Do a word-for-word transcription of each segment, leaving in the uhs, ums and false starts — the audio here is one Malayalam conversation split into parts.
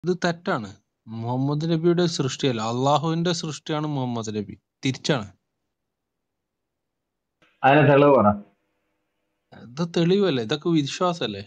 ഇത് തെറ്റാണ്. മുഹമ്മദ് നബിയുടെ സൃഷ്ടിയല്ല, അള്ളാഹുവിന്റെ സൃഷ്ടിയാണ് മുഹമ്മദ് നബി. തിരിച്ചാണ്. അതിന് തെളിവ് പറ. ഇത് തെളിവല്ലേ, ഇതൊക്കെ വിശ്വാസല്ലേ.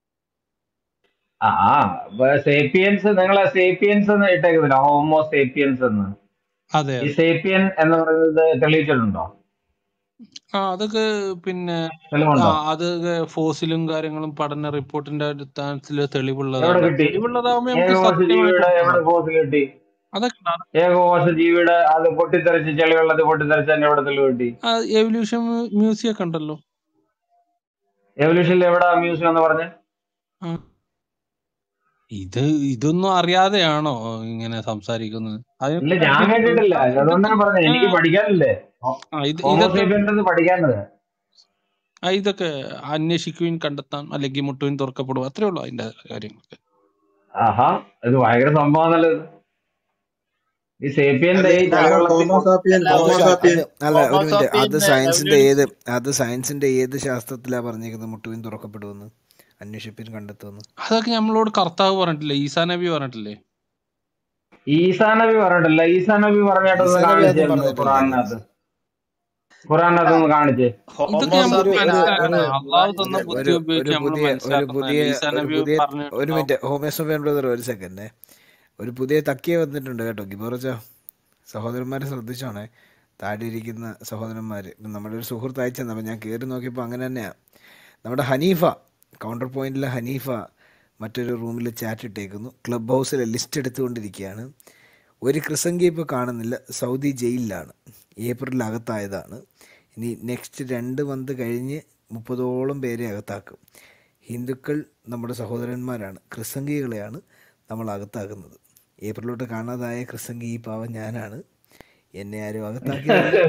ആ ആ സേപ്പിയൻസ്, നിങ്ങളെ സേപ്പിയൻസ് എന്ന് ഇട്ടേക്കുന്നില്ല, ഹോമോ സേപ്പിയൻസ് എന്ന്. അതെ ഈ അതെ. സേപ്പിയൻ എന്ന് പറയുന്നത് തെളിയിച്ചിട്ടുണ്ടോ? ആ അതൊക്കെ പിന്നെ ആ തെളിവുണ്ടോ? അതൊക്കെ ഫോസിലും കാര്യങ്ങളും പഠന റിപ്പോർട്ടിന്റെ അടിസ്ഥാനത്തിൽ എവിടെ തെളിവുള്ളതാണ്. കിട്ടി? തെളിവുള്ളതാവുമ്പോ നമുക്ക് ഏകകോശ സത്യമായിട്ട് ജീവിയുടെ എവിടെ എടുക്കണം. ഫോസ് കിട്ടി? അതൊക്കെ ന- ഏകകോശ ജീവിയുടെ അത് പൊട്ടിത്തെറിച്ച് ചെളിവെള്ളത്തിൽ പൊട്ടിത്തെറിച്ച് തന്നെ എവിടെ തെളിവ് കിട്ടി? ആ എവല്യൂഷൻ മ്യൂസിയം ഒക്കെ ഉണ്ടല്ലോ. എവല്യൂഷനിൽ എവിടെ മ്യൂസിയം എന്ന് പറഞ്ഞ്? ആ ഇത് ഇതൊന്നും അറിയാതെയാണോ ഇങ്ങനെ സംസാരിക്കുന്നത്? അതിനെ ഇല്ല, ഞാൻ പറ്റി കേട്ടിട്ടില്ല, ആ, ഇതൊക്കെ അതുകൊണ്ടാണ് പറഞ്ഞത്. ആ എനിക്ക് പഠിക്കാനില്ലേ, ആ, ഇത് ഇതൊക്കെ ഹോമോസേപ്പിയൻസ് പഠിക്കാനത്. ആ, ഇതൊക്കെ അന്വേഷിക്കുവിൻ, കണ്ടെത്താൻ, അല്ലെങ്കിൽ മുട്ടുവിൻ തുറക്കപ്പെടും. അത്രേ ഉള്ളൂ അതിന്റെ കാര്യങ്ങളൊക്കെ. ആഹാ, ഇത് ഭയങ്കര സംഭവമാണല്ലോ ഇത്. ഈ സേപ്പിയന്റെ അല്ല ഈ അല്ല ചളിവെള്ളത്തിൽ പൊ- ഹോമോസാപ്പിയൻ അല്ല അത് ഹോമോ സ- ഹോമോസാപ്പിയൻ അത് അല്ല ഒരു മിനിറ്റ്, അത് ഹോമോസാപ്പിയന്റെ സയൻസിന്റെ ഏത് എവല്യൂഷൻ അത് സയൻസിന്റെ ഏത് ശാസ്ത്രത്തിലാ പറഞ്ഞേക്കുന്നത് മുട്ടുവിൻ തുറക്കപ്പെടുമെന്ന്, അന്വേഷിപ്പിൻ കണ്ടെത്തുമെന്ന്? അതൊക്കെ നമ്മളോട് കർത്താവ് പറഞ്ഞിട്ടില്ലേ, ഈസാ നബി പറഞ്ഞിട്ടില്ലേ? ഈസാ നബി പറഞ്ഞിട്ടില്ല. ഈസാ നബി പറഞ്ഞിട്ടൊന്ന് ഈസാ നബി കാണിച്ചേ, അതൊന്നും ഒന്ന് പറഞ്ഞിട്ടില്ലല്ലോ. ഖുറാനകത്ത്. ഖുറാനകത്തൊന്ന് കാണിച്ചേ. ഇതൊക്കെ അത് നമുക്ക് ഒരു ഒരു മനസ്സിലാക്കണം. ഒരു അള്ളാഹു തന്ന ഒരു ബുദ്ധി ഒരു ഉപയോഗിച്ച് ഒരു നമ്മൾ പുതിയ ഒരു പുതിയ മനസ്സിലാക്കുന്നതല്ല. ഈസാ ഒരു നബി പുതിയ ഒരു പറഞ്ഞിട്ടുണ്ടാവും. മിനിറ്റ്, ഹോമേസോഫിയൻ ബ്രദർ, ഒരു സെക്കൻഡ്. ഒരു പുതിയ തക്കിയ വന്നിട്ടുണ്ട് കേട്ടോ, ഗിബോറച്ച. സഹോദരന്മാരെ ശ്രദ്ധിച്ചോണേ, താഴെ ഇരിക്കുന്ന സഹോദരന്മാർ. ഇപ്പം നമ്മുടെ ഒരു സുഹൃത്ത് അയച്ചെന്ന്, അപ്പം ഞാൻ കയറി നോക്കിയപ്പോൾ അങ്ങനെ തന്നെയാണ്. നമ്മുടെ ഹനീഫ, കൗണ്ടർ പോയിന്റിലെ ഹനീഫ മറ്റൊരു റൂമിൽ ചാറ്റ് ഇട്ടേക്കുന്നു. ക്ലബ് ഹൗസിലെ ലിസ്റ്റ് എടുത്തുകൊണ്ടിരിക്കുകയാണ്. ഒരു ക്രിസംഗി ഇപ്പോൾ കാണുന്നില്ല, സൗദി ജയിലിലാണ്, ഏപ്രിലിൽ അകത്തായതാണ്. ഇനി നെക്സ്റ്റ് രണ്ട് മന്ത് കഴിഞ്ഞ് മുപ്പതോളം പേരെ അകത്താക്കും. ഹിന്ദുക്കൾ നമ്മുടെ സഹോദരന്മാരാണ്, ക്രിസംഗികളെയാണ് നമ്മൾ അകത്താക്കുന്നത്. ഏപ്രിലോട്ട് കാണാതായ ക്രിസംഗി ഈ പാവം ഞാനാണ്, എന്നെ ആരും അകത്താക്കിയതല്ല.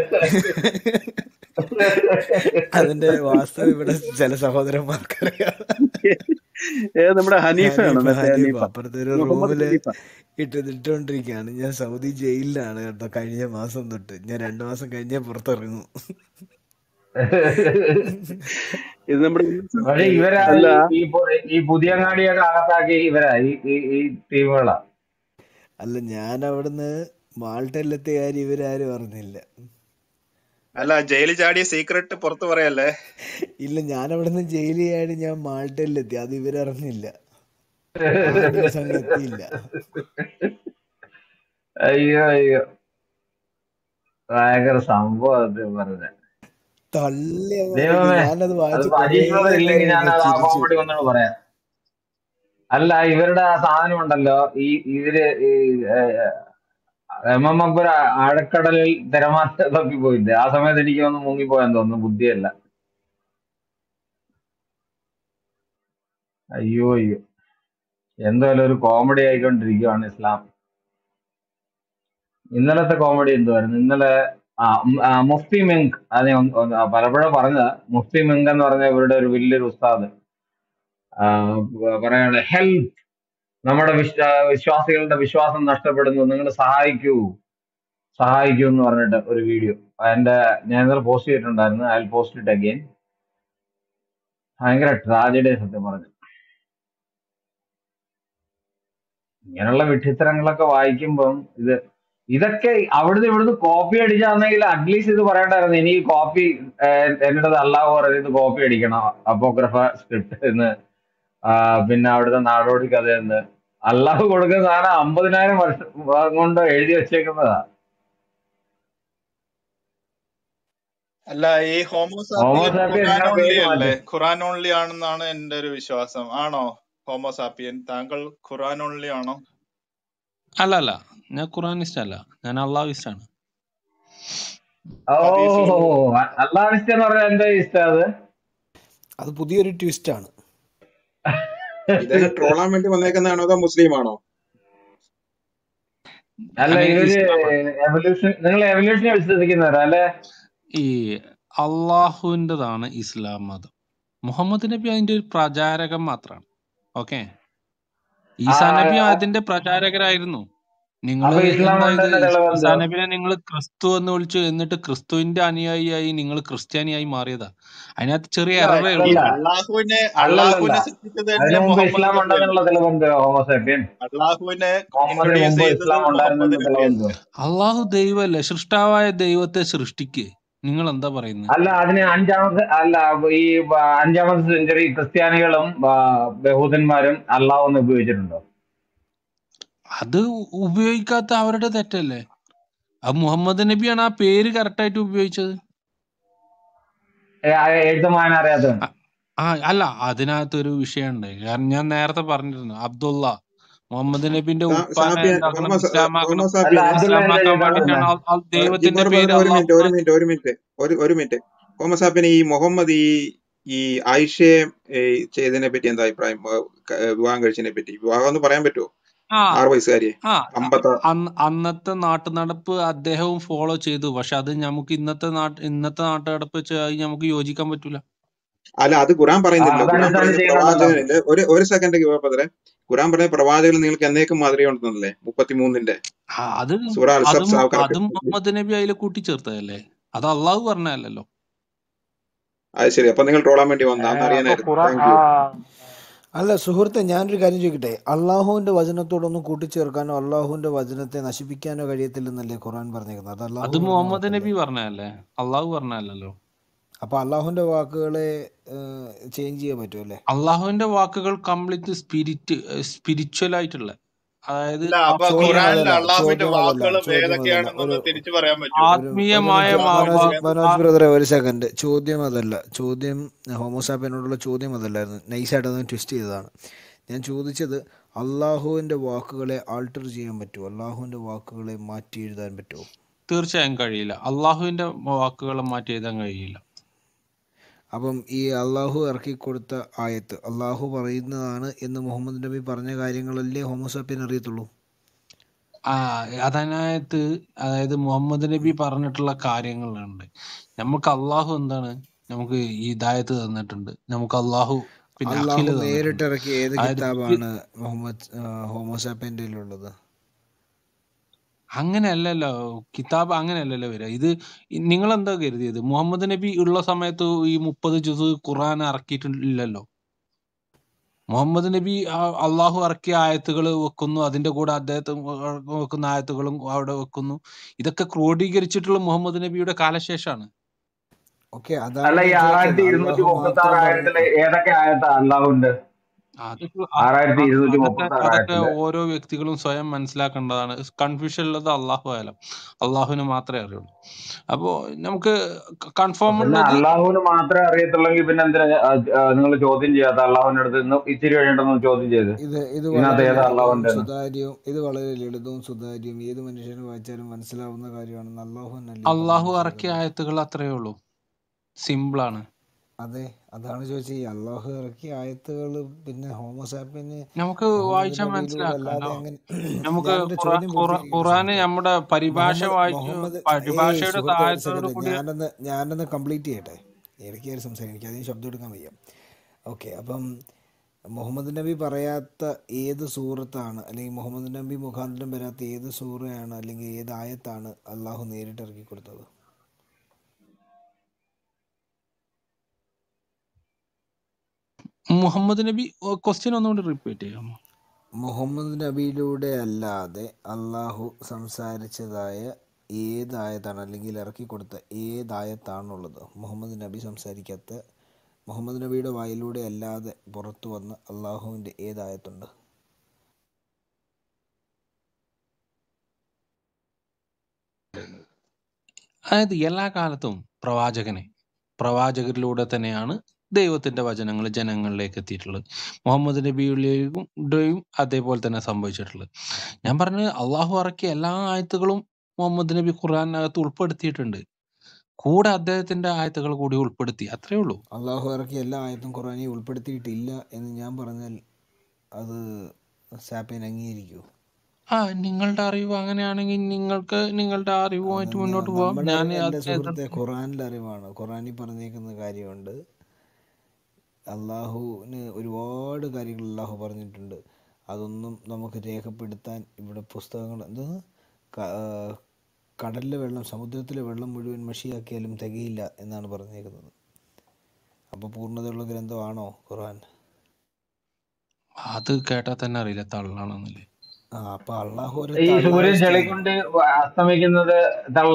അതിൻ്റെ വാസ്തവം ഇവിടെ ചില സഹോദരന്മാർക്കറിയാം. നമ്മുടെ ഹനീഫയാണ്, ഹനീഫ മറ്റേ ഹനീഫ ഹനീഫ, അപ്പുറത്തൊരു മുഹമ്മദ് റൂമിൽ ഹനീഫ. ഇട്ട് ഇട്ടുകൊണ്ടിരിക്കുകയാണ്. ഞാൻ സൗദി ജയിലിലാണ് കേട്ടോ, കഴിഞ്ഞ മാസം തൊട്ട്. ഞാൻ രണ്ടു മാസം കഴിഞ്ഞേ പുറത്തിറങ്ങും. ഇത് നമ്മുടെ പക്ഷെ ഇവരാ അല്ല ഈ ഈ പു- ഈ പുതിയങ്ങാടിയൊക്കെ അകത്താക്കി ഇവരാ ഈ ഈ- ഈ ടീമുകളാ. അല്ല, ഞാൻ അവിടുന്ന് മാൾട്ടയിലെത്തിയ കാര്യം ഇവരാരും അറിഞ്ഞില്ല. അല്ല ജയിലിൽ ചാടിയ സീക്രട്ട് പുറത്തു പറയല്ലേ. ഇല്ല, ഞാൻ അവിടുന്ന് ജയിലിയായിട്ട് ഞാൻ മാൾട്ടയിലെത്തി, അത് ഇവരറിഞ്ഞില്ല. ആ ന്യൂസ് അങ്ങ് എത്തിയില്ല. അയ്യോ അയ്യോ, ഭയങ്കര സംഭവം അത് പറഞ്ഞ. തള്ളി അങ്ങനെ ഇറക്കി. ദൈവമേ, ഞാനത് അത് വായിച്ച് കുറേ അജീഷ് ബ്രദർ ഇല്ലെങ്കിൽ നേരം ഞാൻ ഇരുന്ന് അത് ആ ചിരിച്ചു. കോമഡി ഒന്നുകൂടെ പറയാം. അല്ല, ഇവരുടെ ആ സാധനം ഉണ്ടല്ലോ, ഈ ഇവര് ഈ എം എം അക്ബർ ആഴക്കടലിൽ തിരമാറ്റ തപ്പി പോയില്ലേ, ആ സമയത്ത് എനിക്ക് ഒന്ന് മുങ്ങിപ്പോയെന്ന് തോന്നുന്നു, ബുദ്ധിയല്ല. അയ്യോ അയ്യോ, എന്തായാലും ഒരു കോമഡി ആയിക്കൊണ്ടിരിക്കുവാണ് ഇസ്ലാം. ഇന്നലത്തെ കോമഡി എന്തുവായിരുന്നു? ഇന്നലെ ആ ഉം, ആ, മുഫ്തി മിങ്ക്, അത് ഞാൻ ഒന്ന് ഒന്ന് പലപ്പോഴും പറഞ്ഞതാ. മുഫ്തി മിങ്ക് എന്ന് പറഞ്ഞ ഇവരുടെ ഒരു വലിയൊരു ഉസ്താദ് പറയാണ്, ഹെൽപ്പ്, നമ്മുടെ വിശ്വാ വിശ്വാസികളുടെ വിശ്വാസം നഷ്ടപ്പെടുന്നു, നിങ്ങൾ സഹായിക്കൂ സഹായിക്കൂ എന്ന് പറഞ്ഞിട്ട് ഒരു വീഡിയോ എന്റെ ഞാൻ ഇന്നലെ പോസ്റ്റ് ചെയ്തിട്ടുണ്ടായിരുന്നു. I post it again. ഭയങ്കര ട്രാജഡി സത്യം പറഞ്ഞു. ഇങ്ങനെയുള്ള വിഡ്ഢിത്തരങ്ങളൊക്കെ വായിക്കുമ്പം ഇത് ഇതൊക്കെ അവിടുന്ന് ഇവിടുന്ന് കോപ്പി അടിച്ചാണെങ്കിൽ അറ്റ്ലീസ്റ്റ് ഇത് പറയണ്ടായിരുന്നു. എനിക്ക് കോപ്പി എന്നിടത് അള്ളാഹു പറയുന്നത് കോപ്പി അടിക്കണം, അപ്പോക്രഫ സ്ക്രിപ്റ്റ് എന്ന്. ആ, പിന്നെ അവിടുത്തെ നാടോടി കഥ എന്ന്. അള്ളാഹു കൊടുക്കുന്ന സാധനം അമ്പതിനായിരം വർഷം കൊണ്ട് എഴുതി വെച്ചേക്കുന്നതാ. അല്ല ഈ ഹോമോസാപ്പിയൻ ഹോമോസാപ്പി ഖുറാൻ നിങ്ങളുടെ ഓൺലി പേര് അല്ലേ? മാറ്റി. ഖുറാൻ ഓൺലി ആണെന്നാണ് എന്റെ ഒരു വിശ്വാസം. ആണോ ഹോമോസാപ്പിയൻ? താങ്കൾ ഖുറാൻ ഓൺലി ആണോ? അല്ല അല്ല, ഞാൻ ഖുറാനിസ്റ്റ് അല്ല, ഞാൻ അള്ളാഹുവിസ്റ്റാണ്. ഓ, ഹദീസുകൾ അള്ളാഹ് ഇഷ്ടം എന്ന് പറഞ്ഞാൽ എന്താ ഇഷ്ടം? അത് അത് പുതിയൊരു ട്വിസ്റ്റാണ്. ഇദ്ദേഹം ട്രോളാൻ വേണ്ടി വന്നേക്കുന്നതാണോ അതോ മുസ്ലിം ആണോ? അല്ല, ഞാൻ ഇവര് ഇസ്ലാമാണ്. എവല്യൂഷൻ, നിങ്ങൾ എവല്യൂഷനെ വിശ്വസിക്കുന്നവരാ അല്ലെ? ഈ അള്ളാഹുവിൻ്റെതാണ് ഇസ്ലാം മതം. മുഹമ്മദ് നബി അതിന്റെ ഒരു പ്രചാരകൻ മാത്രമാണ്. ഓക്കെ, ആ, ഈസാ നബി അതിന്റെ പ്രചാരകരായിരുന്നു. നിങ്ങള് അപ്പൊ ഇസ്ലാം എന്താ ഇത് കൊണ്ടുവരുന്ന ഈസാ തെളിവെന്തോ? നബിനെ നിങ്ങൾ ക്രിസ്തു എന്ന് വിളിച്ചു, എന്നിട്ട് ക്രിസ്തുവിന്റെ അനുയായിയായി നിങ്ങൾ ക്രിസ്ത്യാനിയായി മാറിയതാ. അതിനകത്ത് ചെറിയ അല്ല എററേ ഈ ഉള്ളൂ. അല്ലല്ല അള്ളാഹുവിനെ അല്ലല്ലല്ല അള്ളാഹുവിനെ സൃഷ്ടിച്ചത് അതിനു തന്നെ മുമ്പ് മുഹമ്മദ് ഇസ്ലാം നബിയല്ലേ? ഉണ്ടെന്നുള്ള തെളിവെന്തോ ഹോമോസേപ്പിയൻ? അള്ളാഹുവിനെ മുഹമ്മദിന് ഇൻട്രൊഡ്യൂസ് മുമ്പ് ചെയ്തത് ഇസ്ലാം മുഹമ്മദ് ഉണ്ടായിരുന്നെന്ന് നബിയല്ലേ? തെളിവെന്തോ? അള്ളാഹു ദൈവമല്ലേ? സൃഷ്ടാവായ ദൈവത്തെ സൃഷ്ടിക്ക്. നിങ്ങൾ എന്താ പറയുന്നത്? അല്ല അതിന് അഞ്ചാമത്തെ അല്ല ഈ ബ- അഞ്ചാമത്തെ സെഞ്ചുറി ക്രിസ്ത്യാനികളും ആ, യഹൂദന്മാരും അള്ളാഹ് എന്ന് ഉപയോഗിച്ചിട്ടുണ്ടോ? അത് ഉപയോഗിക്കാത്ത അവരുടെ തെറ്റല്ലേ? അത് മുഹമ്മദ് നബിയാണ് ആ പേര് കറക്റ്റ് ആയിട്ട് ഉപയോഗിച്ചത്. ഏ, ആ എഴുത്തുമാൻ അറിയാത്തവൻ. അ- ആ അല്ല, അതിനകത്തൊരു വിഷയമുണ്ട്. കാരണം ഞാൻ നേരത്തെ പറഞ്ഞിരുന്നു, അബ്ദുള്ള മുഹമ്മദ് നബിന്റെ സാ- ഉപ്പാനെ സാപ്പിയൻ എന്താക്കണം? ഹോമോ ഇസ്ലാമാക്കണം. അല്ല ഹോമോസാപ്പിയനെ അബ്ദുള്ള എന്താ ഇസ്ലാമാക്കാൻ ചെയ്തോണ്ടിരുന്നെ? വേണ്ടിയിട്ടാണ് ആ- ആ ദൈവത്തിന്റെ ജിബോർ പേര് ബ്രദർ ഒരു മിനിറ്റ് അള്ളാഹു. ഒരു മിനിറ്റ് ഒരു മിനിറ്റ് ഒരു ഒരു മിനിറ്റ് ഹോമോസാപ്പിയൻ ഈ മുഹമ്മദ് ഈ ഈ ആയിഷയെ ഏ, ചെയ്തതിനെ പറ്റി എന്താ അഭിപ്രായം? ആ, ക- വിവാഹം കഴിച്ചതിനെ പറ്റി വിവാഹം എന്ന് പറയാൻ പറ്റുമോ? ആ ആറ് വയസ്സുകാരിയെ ആ അമ്പത്ത അന്ന് അന്നത്തെ നാട്ടു നടപ്പ് അദ്ദേഹവും ഫോളോ ചെയ്തു. പക്ഷെ അത് നമുക്ക് ഇന്നത്തെ നാട്ട് ഇന്നത്തെ നാട്ടു നടപ്പ് വെച്ച് അത് നമുക്ക് യോജിക്കാൻ പറ്റൂല. അല്ല അത് ഖുറാൻ ആ, പറയുന്നില്ലല്ലോ. ഖുറാൻ അതനുസരിച്ച് പറയുന്നത് ചെയ്യുന്നുണ്ടല്ലോ. പ്രവാചകനില് ഒരു ഒരു സെക്കൻഡ് ബ്രദറെ, ഖുറാൻ പറയുന്ന പ്രവാചകൻ നിങ്ങൾക്ക് എന്നേക്കും മാതൃക ഉണ്ടെന്നല്ലേ? മുപ്പത്തിമൂന്നിന്റെ ആ, അത് സൂറ അത് അൽസബ്സ് മു- അത് കറക്റ്റ്. മുഹമ്മദ് നബി അതിൽ കൂട്ടിച്ചേർത്തതല്ലേ? അത് അള്ളാഹു പറഞ്ഞതല്ലല്ലോ. അത് ശരി. അപ്പൊ നിങ്ങൾ ട്രോളാൻ വേണ്ടി ഏ, വന്നതാ? അന്ന് അപ്പൊ അറിയാനായിരുന്നു. Quran thank uh you. അല്ല സുഹൃത്തെ, ഞാനൊരു കാര്യം ചോദിക്കട്ടെ. അള്ളാഹുവിൻ്റെ വചനത്തോടൊന്നും കൂട്ടിച്ചേർക്കാനോ അള്ളാഹുവിൻ്റെ വചനത്തെ നശിപ്പിക്കാനോ കഴിയത്തില്ലെന്നല്ലേ ഖുറാൻ പറഞ്ഞേക്കുന്നത്? അത് അള്ളാഹു അത് പറഞ്ഞ മുഹമ്മദ് വാക്കല്ലേ? നബി പറഞ്ഞതല്ലേ, അള്ളാഹു പറഞ്ഞതല്ലല്ലോ. അപ്പോൾ അള്ളാഹുവിൻ്റെ വാക്കുകളെ ചേഞ്ച് ചെയ്യാൻ പറ്റുമല്ലേ? അള്ളാഹുവിന്റെ വാക്കുകൾ കംപ്ലീറ്റ് സ്പിരിറ്റ് സ്പിരിച്വൽ ആയിട്ടുള്ള, അതായത് അല്ല, അപ്പൊ ചോദ്യം ആത്മീയമായ ഖുറാനിൽ അതല്ല, അള്ളാഹുവിന്റെ ചോദ്യം അതല്ല, വാക്കുകൾ ചോദ്യം അതല്ല. ഒരു ഏതൊക്കെയാണെന്നൊന്ന് തിരിച്ചു പറയാൻ പറ്റുമോ? ഒരു ഒരു ആത്മീയമായ മിനിറ്റ് മാ- മനോജ് അള്ളാഹുവിന്റെ വാ- മനോജ് ആ- ബ്രദറെ, ഒരു സെക്കൻഡ്. ചോദ്യം അതല്ല, ചോദ്യം ഹോമോസാപ്പിനോടുള്ള ചോദ്യം അതല്ലായിരുന്നു. നൈസായിട്ട് അതൊന്ന് ട്വിസ്റ്റ് ചെയ്തതാണ്. ഞാൻ ചോദിച്ചത് അള്ളാഹുവിൻ്റെ വാക്കുകളെ ആൾട്ടർ ചെയ്യാൻ പറ്റുമോ? അള്ളാഹുവിൻ്റെ വാക്കുകളെ മാറ്റി എഴുതാൻ പറ്റുമോ? തീർച്ചയായും കഴിയില്ല. അള്ളാഹുവിന്റെ വാക്കുകളെ മാറ്റി എഴുതാൻ കഴിയില്ല. അപ്പം ഈ അള്ളാഹു ഇറക്കിക്കൊടുത്ത ആയത്ത് അള്ളാഹു പറയുന്നതാണ് എന്ന് മുഹമ്മദ് നബി പറഞ്ഞ കാര്യങ്ങളല്ലേ ഹോമോസാപ്പിന് അറിയത്തുള്ളൂ? ആ അതിനകത്ത്, അതായത് മുഹമ്മദ് നബി പറഞ്ഞിട്ടുള്ള കാര്യങ്ങളുണ്ട്. നമുക്ക് അള്ളാഹു എന്താണ്, നമുക്ക് ഹിദായത്ത് തന്നിട്ടുണ്ട്. നമുക്ക് അള്ളാഹു പിന്നെ അള്ളാഹു അഖില് നേരിട്ട് തന്നിട്ടുണ്ട്. ഇറക്കിയ ഏത് അതായത് ഈ- കിതാബാണ് മുഹമ്മദ് ഹോമോസാപ്പിൻ്റെ ഉള്ളത്? അങ്ങനെയല്ലല്ലോ കിതാബ്, അങ്ങനെയല്ലല്ലോ വരിക. ഇത് നിങ്ങൾ എന്താ കരുതിയത്? മുഹമ്മദ് നബി ഉള്ള സമയത്ത് ഈ മുപ്പത് ജുസ് ഖുർആൻ ഇറക്കിയിട്ടില്ലല്ലോ. മുഹമ്മദ് നബി ആ- അള്ളാഹു ഇറക്കിയ ആയത്തുകൾ വെക്കുന്നു, അതിന്റെ കൂടെ അദ്ദേഹത്തെ വെക്കുന്ന ആയത്തുകളും അവിടെ വെക്കുന്നു. ഇതൊക്കെ ക്രോഡീകരിച്ചിട്ടുള്ള മുഹമ്മദ് നബിയുടെ കാലശേഷമാണ്. ഓക്കെ, അതാണ് അല്ല ഈ ഞാൻ ചോദിച്ചത്. ആറായിരത്തി ഇരുന്നൂറ്റി അള്ളാഹു മുപ്പത്തി ആറ് മാത്രം പറഞ്ഞു. ആയത്തില് ഏതൊക്കെ ആയത്താ അള്ളാഹുണ്ട്? അതൊക്കെ അ- ആറായിരത്തി അ- ഇരുന്നൂറ്റി അതൊക്കെ മുപ്പത്തി ആറ് അതൊക്കെ ആയത്തില് ഓരോ വ്യക്തികളും സ്വയം മനസ്സിലാക്കേണ്ടതാണ്. കൺഫ്യൂഷൻ ഉള്ളത് അള്ളാഹു ആയാലും അള്ളാഹുവിന് മാത്രമേ അറിയുള്ളൂ. അപ്പോ നമുക്ക് കൺഫേം പിന്നെ ഉള്ളത് അള്ളാഹുവിന് മാത്രമേ അറിയത്തുള്ളെങ്കിൽ പിന്നെ എന്തിനാ നിങ്ങൾ ചോദ്യം ചെയ്യാത്ത? അള്ളാഹുവിന്റെ അടുത്ത് ഇന്ന് ഇച്ചിരി കഴിഞ്ഞിട്ടൊന്ന് ചോദ്യം ചെയ്ത് ഇത് ഇത് ഇതിനകത്ത് വളരെ ഏതാ ലളിതവും അള്ളാഹുന്റെ? സുതാര്യവും ഇത് വളരെ ലളിതവും സുതാര്യവും ഏത് മനുഷ്യന് വായിച്ചാലും മനസ്സിലാവുന്ന കാര്യമാണെന്ന് അള്ളാഹുവിനല്ലേ ഈ പറഞ്ഞു അള്ളാഹു ഇറക്കിയ വെച്ചേക്കുന്നത്? ആയത്തുകൾ അത്രയേ ഉള്ളൂ. സിമ്പിളാണ്. അതെ, അതാണ് ചോദിച്ചത്. ഈ അള്ളാഹു ഇറക്കിയ ആയത്തുകൾ പിന്നെ ഹോമോസാപ്പിന് നമുക്ക് മുഹമ്മദ് വായിച്ചാൽ നബിയിലൂടെ അല്ലാതെ മനസ്സിലാക്കാലോ. എങ്ങനെ? നമുക്ക് ഞാനെൻ്റെ ഖുറാ- ചോദ്യം ഖുറാ- പൂർത്തീകരിക്കട്ടെ ഖുറാന് സുഹൃത്തെ. നമ്മുടെ പരിഭാഷ മുഹമ്മദ് വായിച്ചു, മുഹമ്മദ് ഏയ് പരിഭാഷയുടെ സുഹൃത്തെ, ഒരു താഴത്തോട് സെക്കൻഡ്, കൂടി. ഞാനൊന്ന് ഞാനൊന്ന് കംപ്ലീറ്റ് ചെയ്യട്ടെ. ഇടയ്ക്ക് കയറി സംസാരിക്കും, എനിക്ക് അതിന് ശബ്ദം എടുക്കാൻ വയ്യ. ഓക്കെ, അപ്പം മുഹമ്മദ് നബി പറയാത്ത ഏത് സൂറത്താണ്, അല്ലെങ്കിൽ മുഹമ്മദ് നബി മുഖാന്തരം വരാത്ത ഏത് സൂറയാണ്, അല്ലെങ്കിൽ ഏത് ആയത്താണ് അള്ളാഹു നേരിട്ട് ഇറക്കി കൊടുത്തത്? മുഹമ്മദ് നബി, ക്വസ്റ്റ്യൻ ഒന്നുകൂടി റിപ്പീറ്റ് ചെയ്യാമോ? മുഹമ്മദ് നബിയിലൂടെ അല്ലാതെ അള്ളാഹു സംസാരിച്ചതായ ഏതായത്താണ്, അല്ലെങ്കിൽ ഇറക്കി കൊടുത്ത ഏതായത്താണുള്ളത്? മുഹമ്മദ് നബി സംസാരിക്കാത്ത, മുഹമ്മദ് നബിയുടെ വായിലൂടെ അല്ലാതെ പുറത്തു വന്ന അള്ളാഹുവിൻ്റെ ഏതായത്തുണ്ട്? അതായത് എല്ലാ കാലത്തും പ്രവാചകനെ പ്രവാചകരിലൂടെ തന്നെയാണ് ദൈവത്തിന്റെ വചനങ്ങൾ ജനങ്ങളിലേക്ക് എത്തിയിട്ടുള്ളത്. മുഹമ്മദ് നബിയുടെയും അതേപോലെ തന്നെ സംഭവിച്ചിട്ടുള്ളത്. ഞാൻ പറഞ്ഞത് അള്ളാഹു ഇറക്കിയ എല്ലാ ആയത്തുകളും മുഹമ്മദ് നബി ഖുർആനകത്ത് ഉൾപ്പെടുത്തിയിട്ടുണ്ട്. കൂടെ അദ്ദേഹത്തിന്റെ ആയത്തുകൾ കൂടി ഉൾപ്പെടുത്തി, അത്രേ ഉള്ളൂ. അള്ളാഹു ഇറക്കിയ എല്ലാ ആയത്തും ഖുർആനിൽ ഉൾപ്പെടുത്തിയിട്ടില്ല എന്ന് ഞാൻ പറഞ്ഞാൽ അത് സാപ്പിയൻ അംഗീകരിക്കുമോ? ആ നിങ്ങളുടെ അറിവ് അങ്ങനെയാണെങ്കിൽ നിങ്ങൾക്ക് നിങ്ങളുടെ അറിവുമായിട്ട് അതെന്ന് മുന്നോട്ട് പോവാം. നമ്മുടെ ഞാൻ അറിവല്ല അതിനെ സുഹൃത്തെ, എതിർത്തില്ല. ഖുറാനിലെ അറിവാണ്. ഖുറാനിൽ പറഞ്ഞേക്കുന്ന കാര്യമുണ്ട്. അള്ളാഹുവിന് ഒരുപാട് കാര്യങ്ങൾ അള്ളാഹു പറഞ്ഞിട്ടുണ്ട്. അതൊന്നും നമുക്ക് രേഖപ്പെടുത്താൻ ഇവിടെ പുസ്തകങ്ങൾ എന്തെന്ന് കടലിലെ വെള്ളം സമുദ്രത്തിലെ വെള്ളം മുഴുവൻ മഷിയാക്കിയാലും തികയില്ല എന്നാണ് പറഞ്ഞേക്കുന്നത്. അപ്പോൾ പൂർണ്ണതയുള്ള ഗ്രന്ഥമാണോ ഖുർആൻ? അത് കേട്ടാൽ തന്നെ അറിയില്ല തള്ളാണെന്നല്ലേ. ആ അപ്പൊ അള്ളാഹു ഒരു ഈ സൂര്യൻ തള്ളാണ് ചെളിക്കൊണ്ട് അസ്തമിക്കുന്നത് തള്ള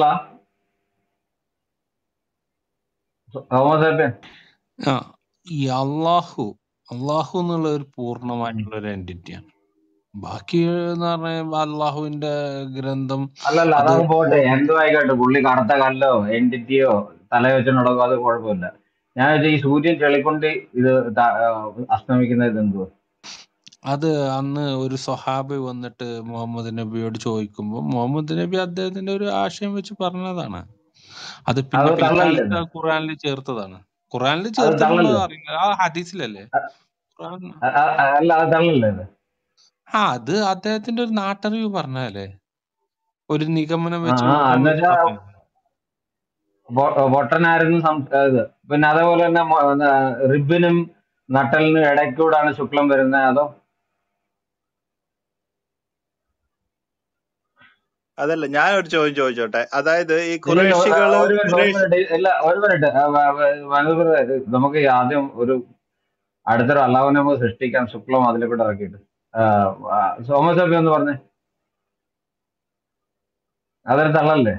തോമസ്. ആ ഈ അള്ളാഹു അള്ളാഹു എന്നുള്ള ഒരു പൂർണ്ണമായിട്ടുള്ള ഒരു എൻറ്റിറ്റിയാണ്. ബാക്കി എന്ന് പറഞ്ഞാൽ അള്ളാഹുവിന്റെ ഗ്രന്ഥം അല്ലല്ല, അത് അതങ്ങ് പോട്ടെ, എന്തോ ആയിക്കോട്ടെ. പുള്ളി കറുത്ത കല്ലോ എൻറ്റിറ്റിയോ തല വെച്ചിട്ടുണ്ടോ അത് കുഴപ്പമില്ല. ഞാൻ വെച്ചാൽ ഈ സൂര്യൻ ചെളിക്കൊണ്ട് ഇത് ത- ആ, അസ്തമിക്കുന്നത് ഇതെന്തോ? അത് അന്ന് ഒരു സ്വഹാബി വന്നിട്ട് മുഹമ്മദ് നബിയോട് ചോദിക്കുമ്പോൾ മുഹമ്മദ് നബി അദ്ദേഹത്തിന്റെ ഒരു ആശയം വെച്ച് പറഞ്ഞതാണ്. അത് പിന്നെ അത് പിൽക്കാലത്ത് തള്ളല്ലേ? ആ ഖുറാനിൽ ചേർത്തതാണ്. ഖുറാനിൽ അത് ചേർത്തിട്ടുണ്ടോ തള്ളല്ലേ? അറിയില്ല, ആ ഹദീസിലല്ലേ ഖുറാൻ. അ- അ- അ- അല്ല, അത് തള്ളല്ലേ അത്? ആ അത് അദ്ദേഹത്തിന്റെ ഒരു നാട്ടറിവ് പറഞ്ഞല്ലേ, ഒരു നിഗമനം ആ വെച്ച് ആ മുഹമ്മദ് എന്നുവെച്ചാ പറഞ്ഞത്. പൊ- പൊട്ടനായിരുന്നു സം- ഇത്. പിന്നെ അതേപോലെ തന്നെ മൊ- എന്താ, റിബിനും നട്ടലിനും ഇടയ്ക്കൂടാണ് ശുക്ലം വരുന്നത്. അതോ അതല്ല, ഞാൻ ഒരു ചോദ്യം ചോദിച്ചോട്ടെ. അതായത് ഈ ഇല്ലല്ലോ. ആ, ഖുറേഷികള് ഒരു മിനിറ്റ് ഒരു ഖുറേഷ് മിനിറ്റ് ഇല്ല ഒരു മിനിറ്റ് ആ, വ- വ- മനോഹർ, നമുക്ക് ആദ്യം ഒരു അടുത്തൊരു അള്ളാഹുവിനെ നമുക്ക് സൃഷ്ടിക്കാം, ശുക്ലം അതിലെ കൂടെ ഇറക്കിയിട്ട്. സോമസഭ്യം എന്ന് പറഞ്ഞേ, അതൊരു തള്ളല്ലേ?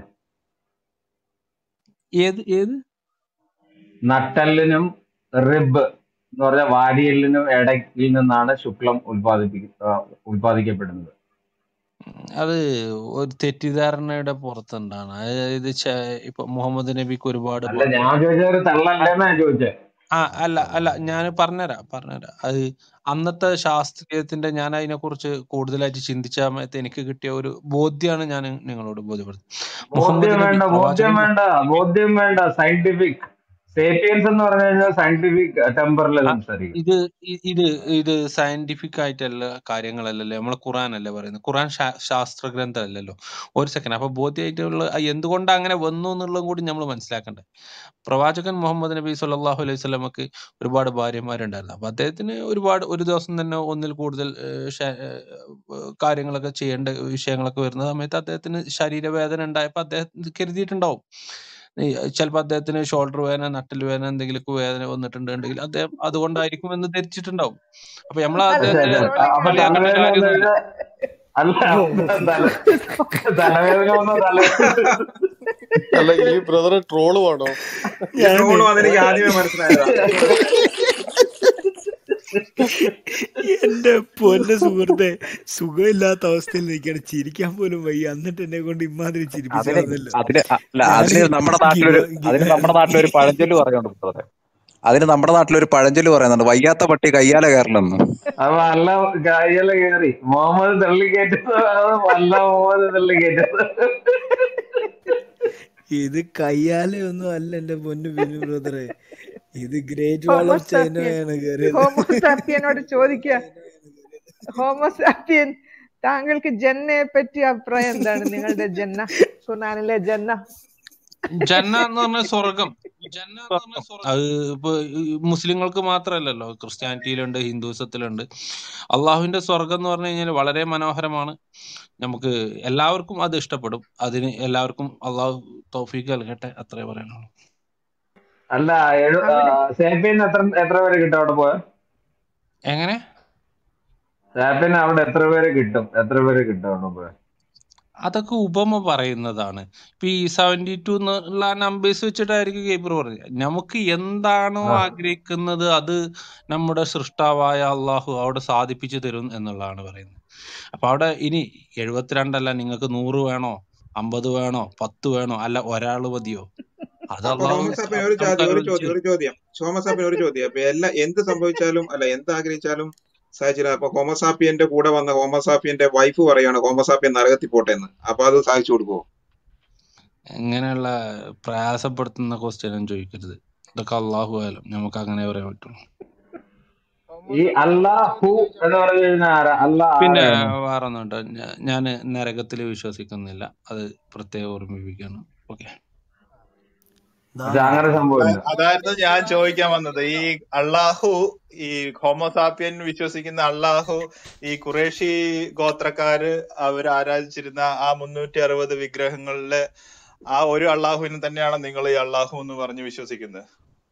ഏത് ഏത് നട്ടെല്ലിനും റിബ് എന്ന് പറഞ്ഞ വാരിയെല്ലിനും ഇടയിൽ നിന്നാണ് ശുക്ലം ഉൽപ്പാദിപ്പിക്ക ആ, ഉൽപ്പാദിക്കപ്പെടുന്നത്. അത് ഒരു തെറ്റിദ്ധാരണയുടെ പുറത്തുണ്ടാണ്. അതായത് ചെ- ഇപ്പൊ മുഹമ്മദ് നബിക്ക് ഒരുപാട് അല്ല, ഭാര്യ. ഞാൻ ചോദിച്ച ഒരു തള്ളല്ലേന്നാ ഞാൻ ചോദിച്ചേ. ആ അല്ല അല്ല ഞാൻ പറഞ്ഞുതരാം പറഞ്ഞുതരാം അത് അന്നത്തെ ശാസ്ത്രീയത്തിന്റെ ഞാൻ അതിനെക്കുറിച്ച് കൂടുതലായിട്ട് ചിന്തിച്ച സമയത്ത് എനിക്ക് കിട്ടിയ ഒരു ബോധ്യമാണ് ഞാൻ നിങ്ങളോട് ബോധ്യപ്പെടുത്തുന്നത്. മുഹമ്മദ് ബോധ്യം നബി വേണ്ട, ബോധ്യം പ്രവാചകൻ വേണ്ട, ബോധ്യം വേണ്ട. സയന്റിഫിക് സേപ്പിയൻസ് എന്ന് പറഞ്ഞു കഴിഞ്ഞാൽ സയന്റിഫിക് ടെമ്പറിൽ ആ, സംസാരിക്കും. ഇത് ഇ- ഇത് ഇത് സയന്റിഫിക് ആയിട്ടുള്ള കാര്യങ്ങളല്ലല്ലോ, നമ്മളെ ഖുറാൻ അല്ലേ പറയുന്നത്. ഖുറാൻ ശാ- ശാസ്ത്ര ഗ്രന്ഥമല്ലല്ലോ. ഒരു സെക്കൻഡ്, അപ്പൊ ബോധ്യമായിട്ടുള്ള എന്തുകൊണ്ട് അങ്ങനെ വന്നു എന്നുള്ളതും കൂടി നമ്മൾ മനസ്സിലാക്കണ്ടേ. പ്രവാചകൻ മുഹമ്മദ് നബി സല്ലല്ലാഹു അലൈഹി വസല്ലമക്ക് ഒരുപാട് ഭാര്യമാരുണ്ടായിരുന്നു. അപ്പൊ അദ്ദേഹത്തിന് ഒരുപാട് ഒരു ദിവസം തന്നെ ഒന്നിൽ കൂടുതൽ ഏഹ്, ശ- ഏഹ്, കാര്യങ്ങളൊക്കെ ചെയ്യേണ്ട വിഷയങ്ങളൊക്കെ വരുന്ന സമയത്ത് അദ്ദേഹത്തിന് ശരീരവേദന ഉണ്ടായപ്പോൾ അദ്ദേഹം കരുതിയിട്ടുണ്ടാവും ചിലപ്പോൾ അദ്ദേഹത്തിന് ഷോൾഡർ വേദന, നട്ടൽ വേദന, എന്തെങ്കിലുമൊക്കെ വേദന വന്നിട്ടുണ്ടെങ്കിൽ അദ്ദേഹം അതുകൊണ്ടായിരിക്കും എന്ന് ധരിച്ചിട്ടുണ്ടാവും. അപ്പൊ നമ്മൾ ശ്ശെ, അദ്ദേഹത്തെ ശ്ശെ, ക- അപ്പൊ കളിയാക്കേണ്ട തലവേദന വന്നു കാര്യമൊന്നുമില്ല. കഴിഞ്ഞാൽ അല്ല, തല തലവേദന വന്നോ തല അല്ല, ഈ ബ്രദറെ ട്രോള് വേണോ? ഈ ഞാനേ ട്രോളും അതെനിക്ക് ആദ്യമേ മനസ്സിലായതാ. എന്റെ പൊന്ന സുഹൃത്തെ, സുഖമില്ലാത്ത അവസ്ഥയിൽ നിൽക്കുകയാണ്, ചിരിക്കാൻ പോലും വയ്യ. എന്നിട്ട് എന്നെ കൊണ്ട് ഇമാതിരി അതിന് ചിരിപ്പിച്ചാന്നല്ലോ. അതിന് അല്ല ഞാന് അതിന് നമ്മുടെ നാട്ടിലൊരു ഗിബ അതിന് നമ്മുടെ നാട്ടിലൊരു പഴഞ്ചൊല്ല് പറയുന്നുണ്ട് ബ്രദറെ. അതിന് നമ്മുടെ നാട്ടിലൊരു പഴഞ്ചൊല്ല് പറയുന്നുണ്ട്, വയ്യാത്ത പട്ടി കയ്യാലെ കയറില്ലെന്ന്. അപ്പൊ അല്ല കാര്യല്ല കേറി മുഹമ്മദ് തള്ളിക്കയറ്റുന്നത്, വല്ല മുഹമ്മദ് തള്ളിക്കയറ്റുന്നത്. ഇത് കയ്യാലെ ഒന്നും അല്ല എന്റെ പൊന്നു ബിനു ബ്രദറെ, ഇത് ഗ്രേറ്റ് വാൾ ഓഫ് ഹോമോസാപ്പിയൻ ചൈനയാണ് കയറിയത്. ഹോമോസാപ്പിയനോട് ചോദിക്കുക, ഹോമോസാപ്പിയൻ താങ്കൾക്ക് ജന്നയെ പറ്റി അഭിപ്രായം എന്താണ്? നിങ്ങളുടെ ജന്ന, ഖുർആനിലെ ജന്ന. ജന്ന എന്ന് പറഞ്ഞ സ്വർഗം. സ്വർഗം അത് ഇപ്പൊ ഈ മുസ്ലിങ്ങൾക്ക് മാത്രമല്ലല്ലോ, ക്രിസ്ത്യാനിറ്റിയിലുണ്ട്, ഹിന്ദുസത്തിലുണ്ട്. അള്ളാഹുവിന്റെ സ്വർഗം എന്ന് പറഞ്ഞു കഴിഞ്ഞാൽ വളരെ മനോഹരമാണ്. നമുക്ക് എല്ലാവർക്കും അത് ഇഷ്ടപ്പെടും. അതിന് എല്ലാവർക്കും അള്ളാഹു തൗഫീഖ് നൽകട്ടെ, അത്രേ പറയാനുള്ളൂ. അല്ല, അവിടെ സേപ്പിന് എത്ര എത്ര പേര് കിട്ടും അവിടെ പോയ? എങ്ങനെ? സേപ്പിന് അവിടെ എത്ര പേര് കിട്ടും? എത്ര പേര് കിട്ടും അവിടെ പോയ? അതൊക്കെ ഉപമ പറയുന്നതാണ്. ഇപ്പൊ ഈ സെവന്റി ടു എന്നുള്ള നമ്പേഴ്സ് വെച്ചിട്ടായിരിക്കും ഗേബർ പറഞ്ഞത്. നമുക്ക് എന്താണോ ആ ആഗ്രഹിക്കുന്നത് അത് നമ്മുടെ സൃഷ്ടാവായ അള്ളാഹു അവിടെ സാധിപ്പിച്ചു തരും എന്നുള്ളതാണ് പറയുന്നത്. അപ്പൊ അവിടെ ഇനി എഴുപത്തിരണ്ടല്ല, നിങ്ങൾക്ക് നൂറ് വേണോ, അമ്പത് വേണോ, പത്ത് വേണോ, അല്ല ഒരാള് മതിയോ, അത് അപ്പൊ അള്ളാഹു ഹോമസാപ്പിന് ഒരു നമുക്ക് ചോദ്യം ഒരു അനുവദിച്ചു ചോദ്യം ഒരു തരും. ചോദ്യം ഹോമസാപ്പിന് ഒരു ചോദ്യം. അപ്പൊ എല്ലാ എന്ത് സംഭവിച്ചാലും അല്ല എന്ത് ആഗ്രഹിച്ചാലും സാധിച്ചില്ല. അപ്പൊ ഹോമസാപ്പിയന്റെ കൂടെ വന്ന ഹോമസാപ്പിയന്റെ വൈഫ് പറയാണ് ഹോമസാപ്പിയൻ നരകത്തിൽ പോട്ടെ എന്ന്. അപ്പൊ അത് സാധിച്ചു കൊടുക്കുവോ? ഇങ്ങനെയുള്ള പ്രയാസപ്പെടുത്തുന്ന ക്വസ്റ്റ്യനും ചോദിക്കരുത്. ഇതൊക്കെ അള്ളാഹു ആയാലും നമുക്ക് അങ്ങനെ പറയാൻ പറ്റുള്ളൂ. ഈ അല്ലാഹു എന്ന് പറഞ്ഞു കഴിഞ്ഞാൽ ആരാ? അല്ല പിന്നെ ആരാണ്? വേറെ ഒന്നുണ്ട്, ഞാൻ നരകത്തിൽ വിശ്വസിക്കുന്നില്ല, അത് പ്രത്യേകം ഓർമ്മിപ്പിക്കുകയാണ്. ഓക്കെ. പക്ഷെ അങ്ങനെ ദാ സംഭവമില്ല. അതാ- അതായിരുന്നു ഞാൻ ചോദിക്കാൻ വന്നത്. ഈ അള്ളാഹു, ഈ ഹോമോസാപ്പിയൻ വിശ്വസിക്കുന്ന അള്ളാഹു, ഈ ഖുറേഷി ഗോത്രക്കാര് അവർ ആരാധിച്ചിരുന്ന ആ മുന്നൂറ്റി അറുപത് വിഗ്രഹങ്ങളിലെ ആ ഒരു അള്ളാഹുവിനെ തന്നെയാണ് നിങ്ങൾ ഈ അള്ളാഹു എന്ന് പറഞ്ഞ് വിശ്വസിക്കുന്നത്?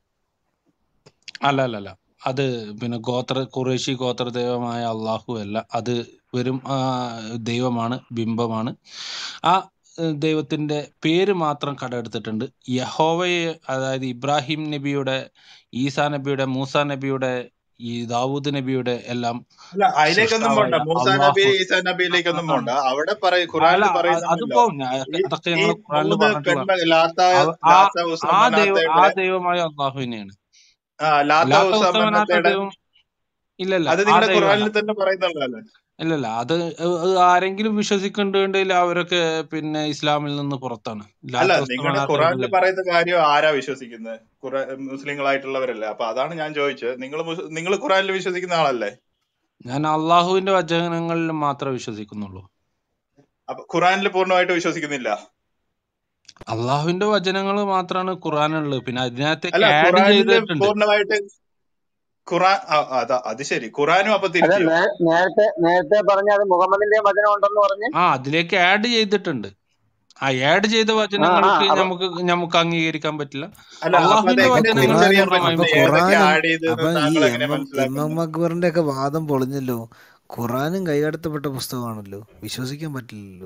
അല്ല അല്ല അല്ല അത് പിന്നെ ഗോത്ര ഖുറേഷി ഗോത്ര ദൈവമായ അള്ളാഹു അല്ല. അത് വെറും ആ, ദൈവമാണ്, ബിംബമാണ്. ആ ഏഹ്, ദൈവത്തിന്റെ പേര് മാത്രം കടമെടുത്തിട്ടുണ്ട്. യഹോവയെ, അതായത് ഇബ്രാഹിം നബിയുടെ, ഈസാ നബിയുടെ, മൂസാ നബിയുടെ, ഈ ദാവൂദ് നബിയുടെ എല്ലാം അല്ല, അതിലേക്കൊന്നും പോണ്ട. സൃഷ്ടാവായ മൂസാ നബി, അള്ളാഹു. ഈസാ ആ, നബിയിലേക്കൊന്നും ആ, പോണ്ട. അവിടെ പറയ അല്ല ഖുറാനിൽ അ- അത് പറയുന്നുണ്ടല്ലോ, പോവും. ഞാൻ- ഈ അതൊക്കെ ഈ ഞങ്ങൾ ഖുറാനിൽ മൂന്ന് പറഞ്ഞിട്ടുള്ള പെൺമ ലാത്ത അവ- ആ ലാത്ത ഉസ ആ ദൈവ ആ മനാത്തയുടെ ദൈവമായ അള്ളാഹു തന്നെയാണ്. ആ ലാത്ത ലാത്ത ഉസ ഉസ്തവനാത്ത മന്നത്തയുടെ ദൈവം ഇല്ല ഇല്ല അത് ആ നിങ്ങളുടെ ദൈവമല്ല. ഖുറാനിൽ തന്നെ പറയുന്നുള്ളതല്ലേ? ഇല്ലല്ല അത് ഏഹ്, ഏഹ്, ആരെങ്കിലും വിശ്വസിക്കുന്നുണ്ടെങ്കിൽ അവരൊക്കെ പിന്നെ ഇസ്ലാമിൽ നിന്ന് പുറത്താണ്. അല്ല, ലാത്ത നിങ്ങളുടെ ഉസ്തവനാത്ത ഒരു ഖുറാനിൽ ദൈവം. പറയുന്ന കാര്യം ആരാ വിശ്വസിക്കുന്നത്? ഖുറാ മുസ്ലിങ്ങളായിട്ടുള്ളവരല്ലേ? അപ്പൊ അതാണ് ഞാൻ ചോദിച്ചത്. നിങ്ങൾ നിങ്ങൾ ഖുറാനിൽ വിശ്വസിക്കുന്ന ആളല്ലേ? ഞാൻ അള്ളാഹുവിന്റെ വചനങ്ങളിൽ മാത്രമേ വിശ്വസിക്കുന്നുള്ളൂ. അപ്പൊ ഖുറാനിൽ പൂർണ്ണമായിട്ട് വിശ്വസിക്കുന്നില്ല? അള്ളാഹുവിന്റെ വചനങ്ങൾ മാത്രമാണ് ഖുറാനുള്ളത്. പിന്നെ അതിനകത്തേക്ക് അല്ല, ആഡ് ഖുറാനിൽ ചെയ്തിട്ടുണ്ട്. പൂർണ്ണമായിട്ട് ഖുറാൻ ആ, അതാ അത് ശരി. ഖുറാനും അപ്പൊ അല്ല തിരുത്തിയോ? നേ- നേരത്തെ നേരത്തെ പറഞ്ഞ അത് മുഹമ്മദിന്റെ വചനം ഉണ്ടെന്ന് പറഞ്ഞ്. ആ അതിലേക്ക് ആഡ് ചെയ്തിട്ടുണ്ട്. ആ ആഡ് ചെയ്ത ആ ആ വചനങ്ങൾക്ക് അപ്പൊ നമുക്ക് നമുക്ക് അംഗീകരിക്കാൻ പറ്റില്ല. അല്ല, അപ്പൊ അത് അള്ളാഹുവിന്റെ അപ്പൊ എങ്ങനെ വചനങ്ങൾ തിരിച്ചറിയാൻ ഖുറാനും പൂർണ്ണമായും അപ്പൊ പറ്റുന്നത്? ഏതൊക്കെ ഖുറാനും ആഡ് ചെയ്തതെന്ന് അപ്പൊ ഈ താങ്കൾ എങ്ങനെ എം എം എം മനസ്സിലാക്കുന്നത്? അക്ബറിന്റെ ഒക്കെ വാദം പൊളിഞ്ഞല്ലോ. ഖുറാനും കൈകടത്തപ്പെട്ട പുസ്തകമാണല്ലോ, വിശ്വസിക്കാൻ പറ്റില്ലല്ലോ.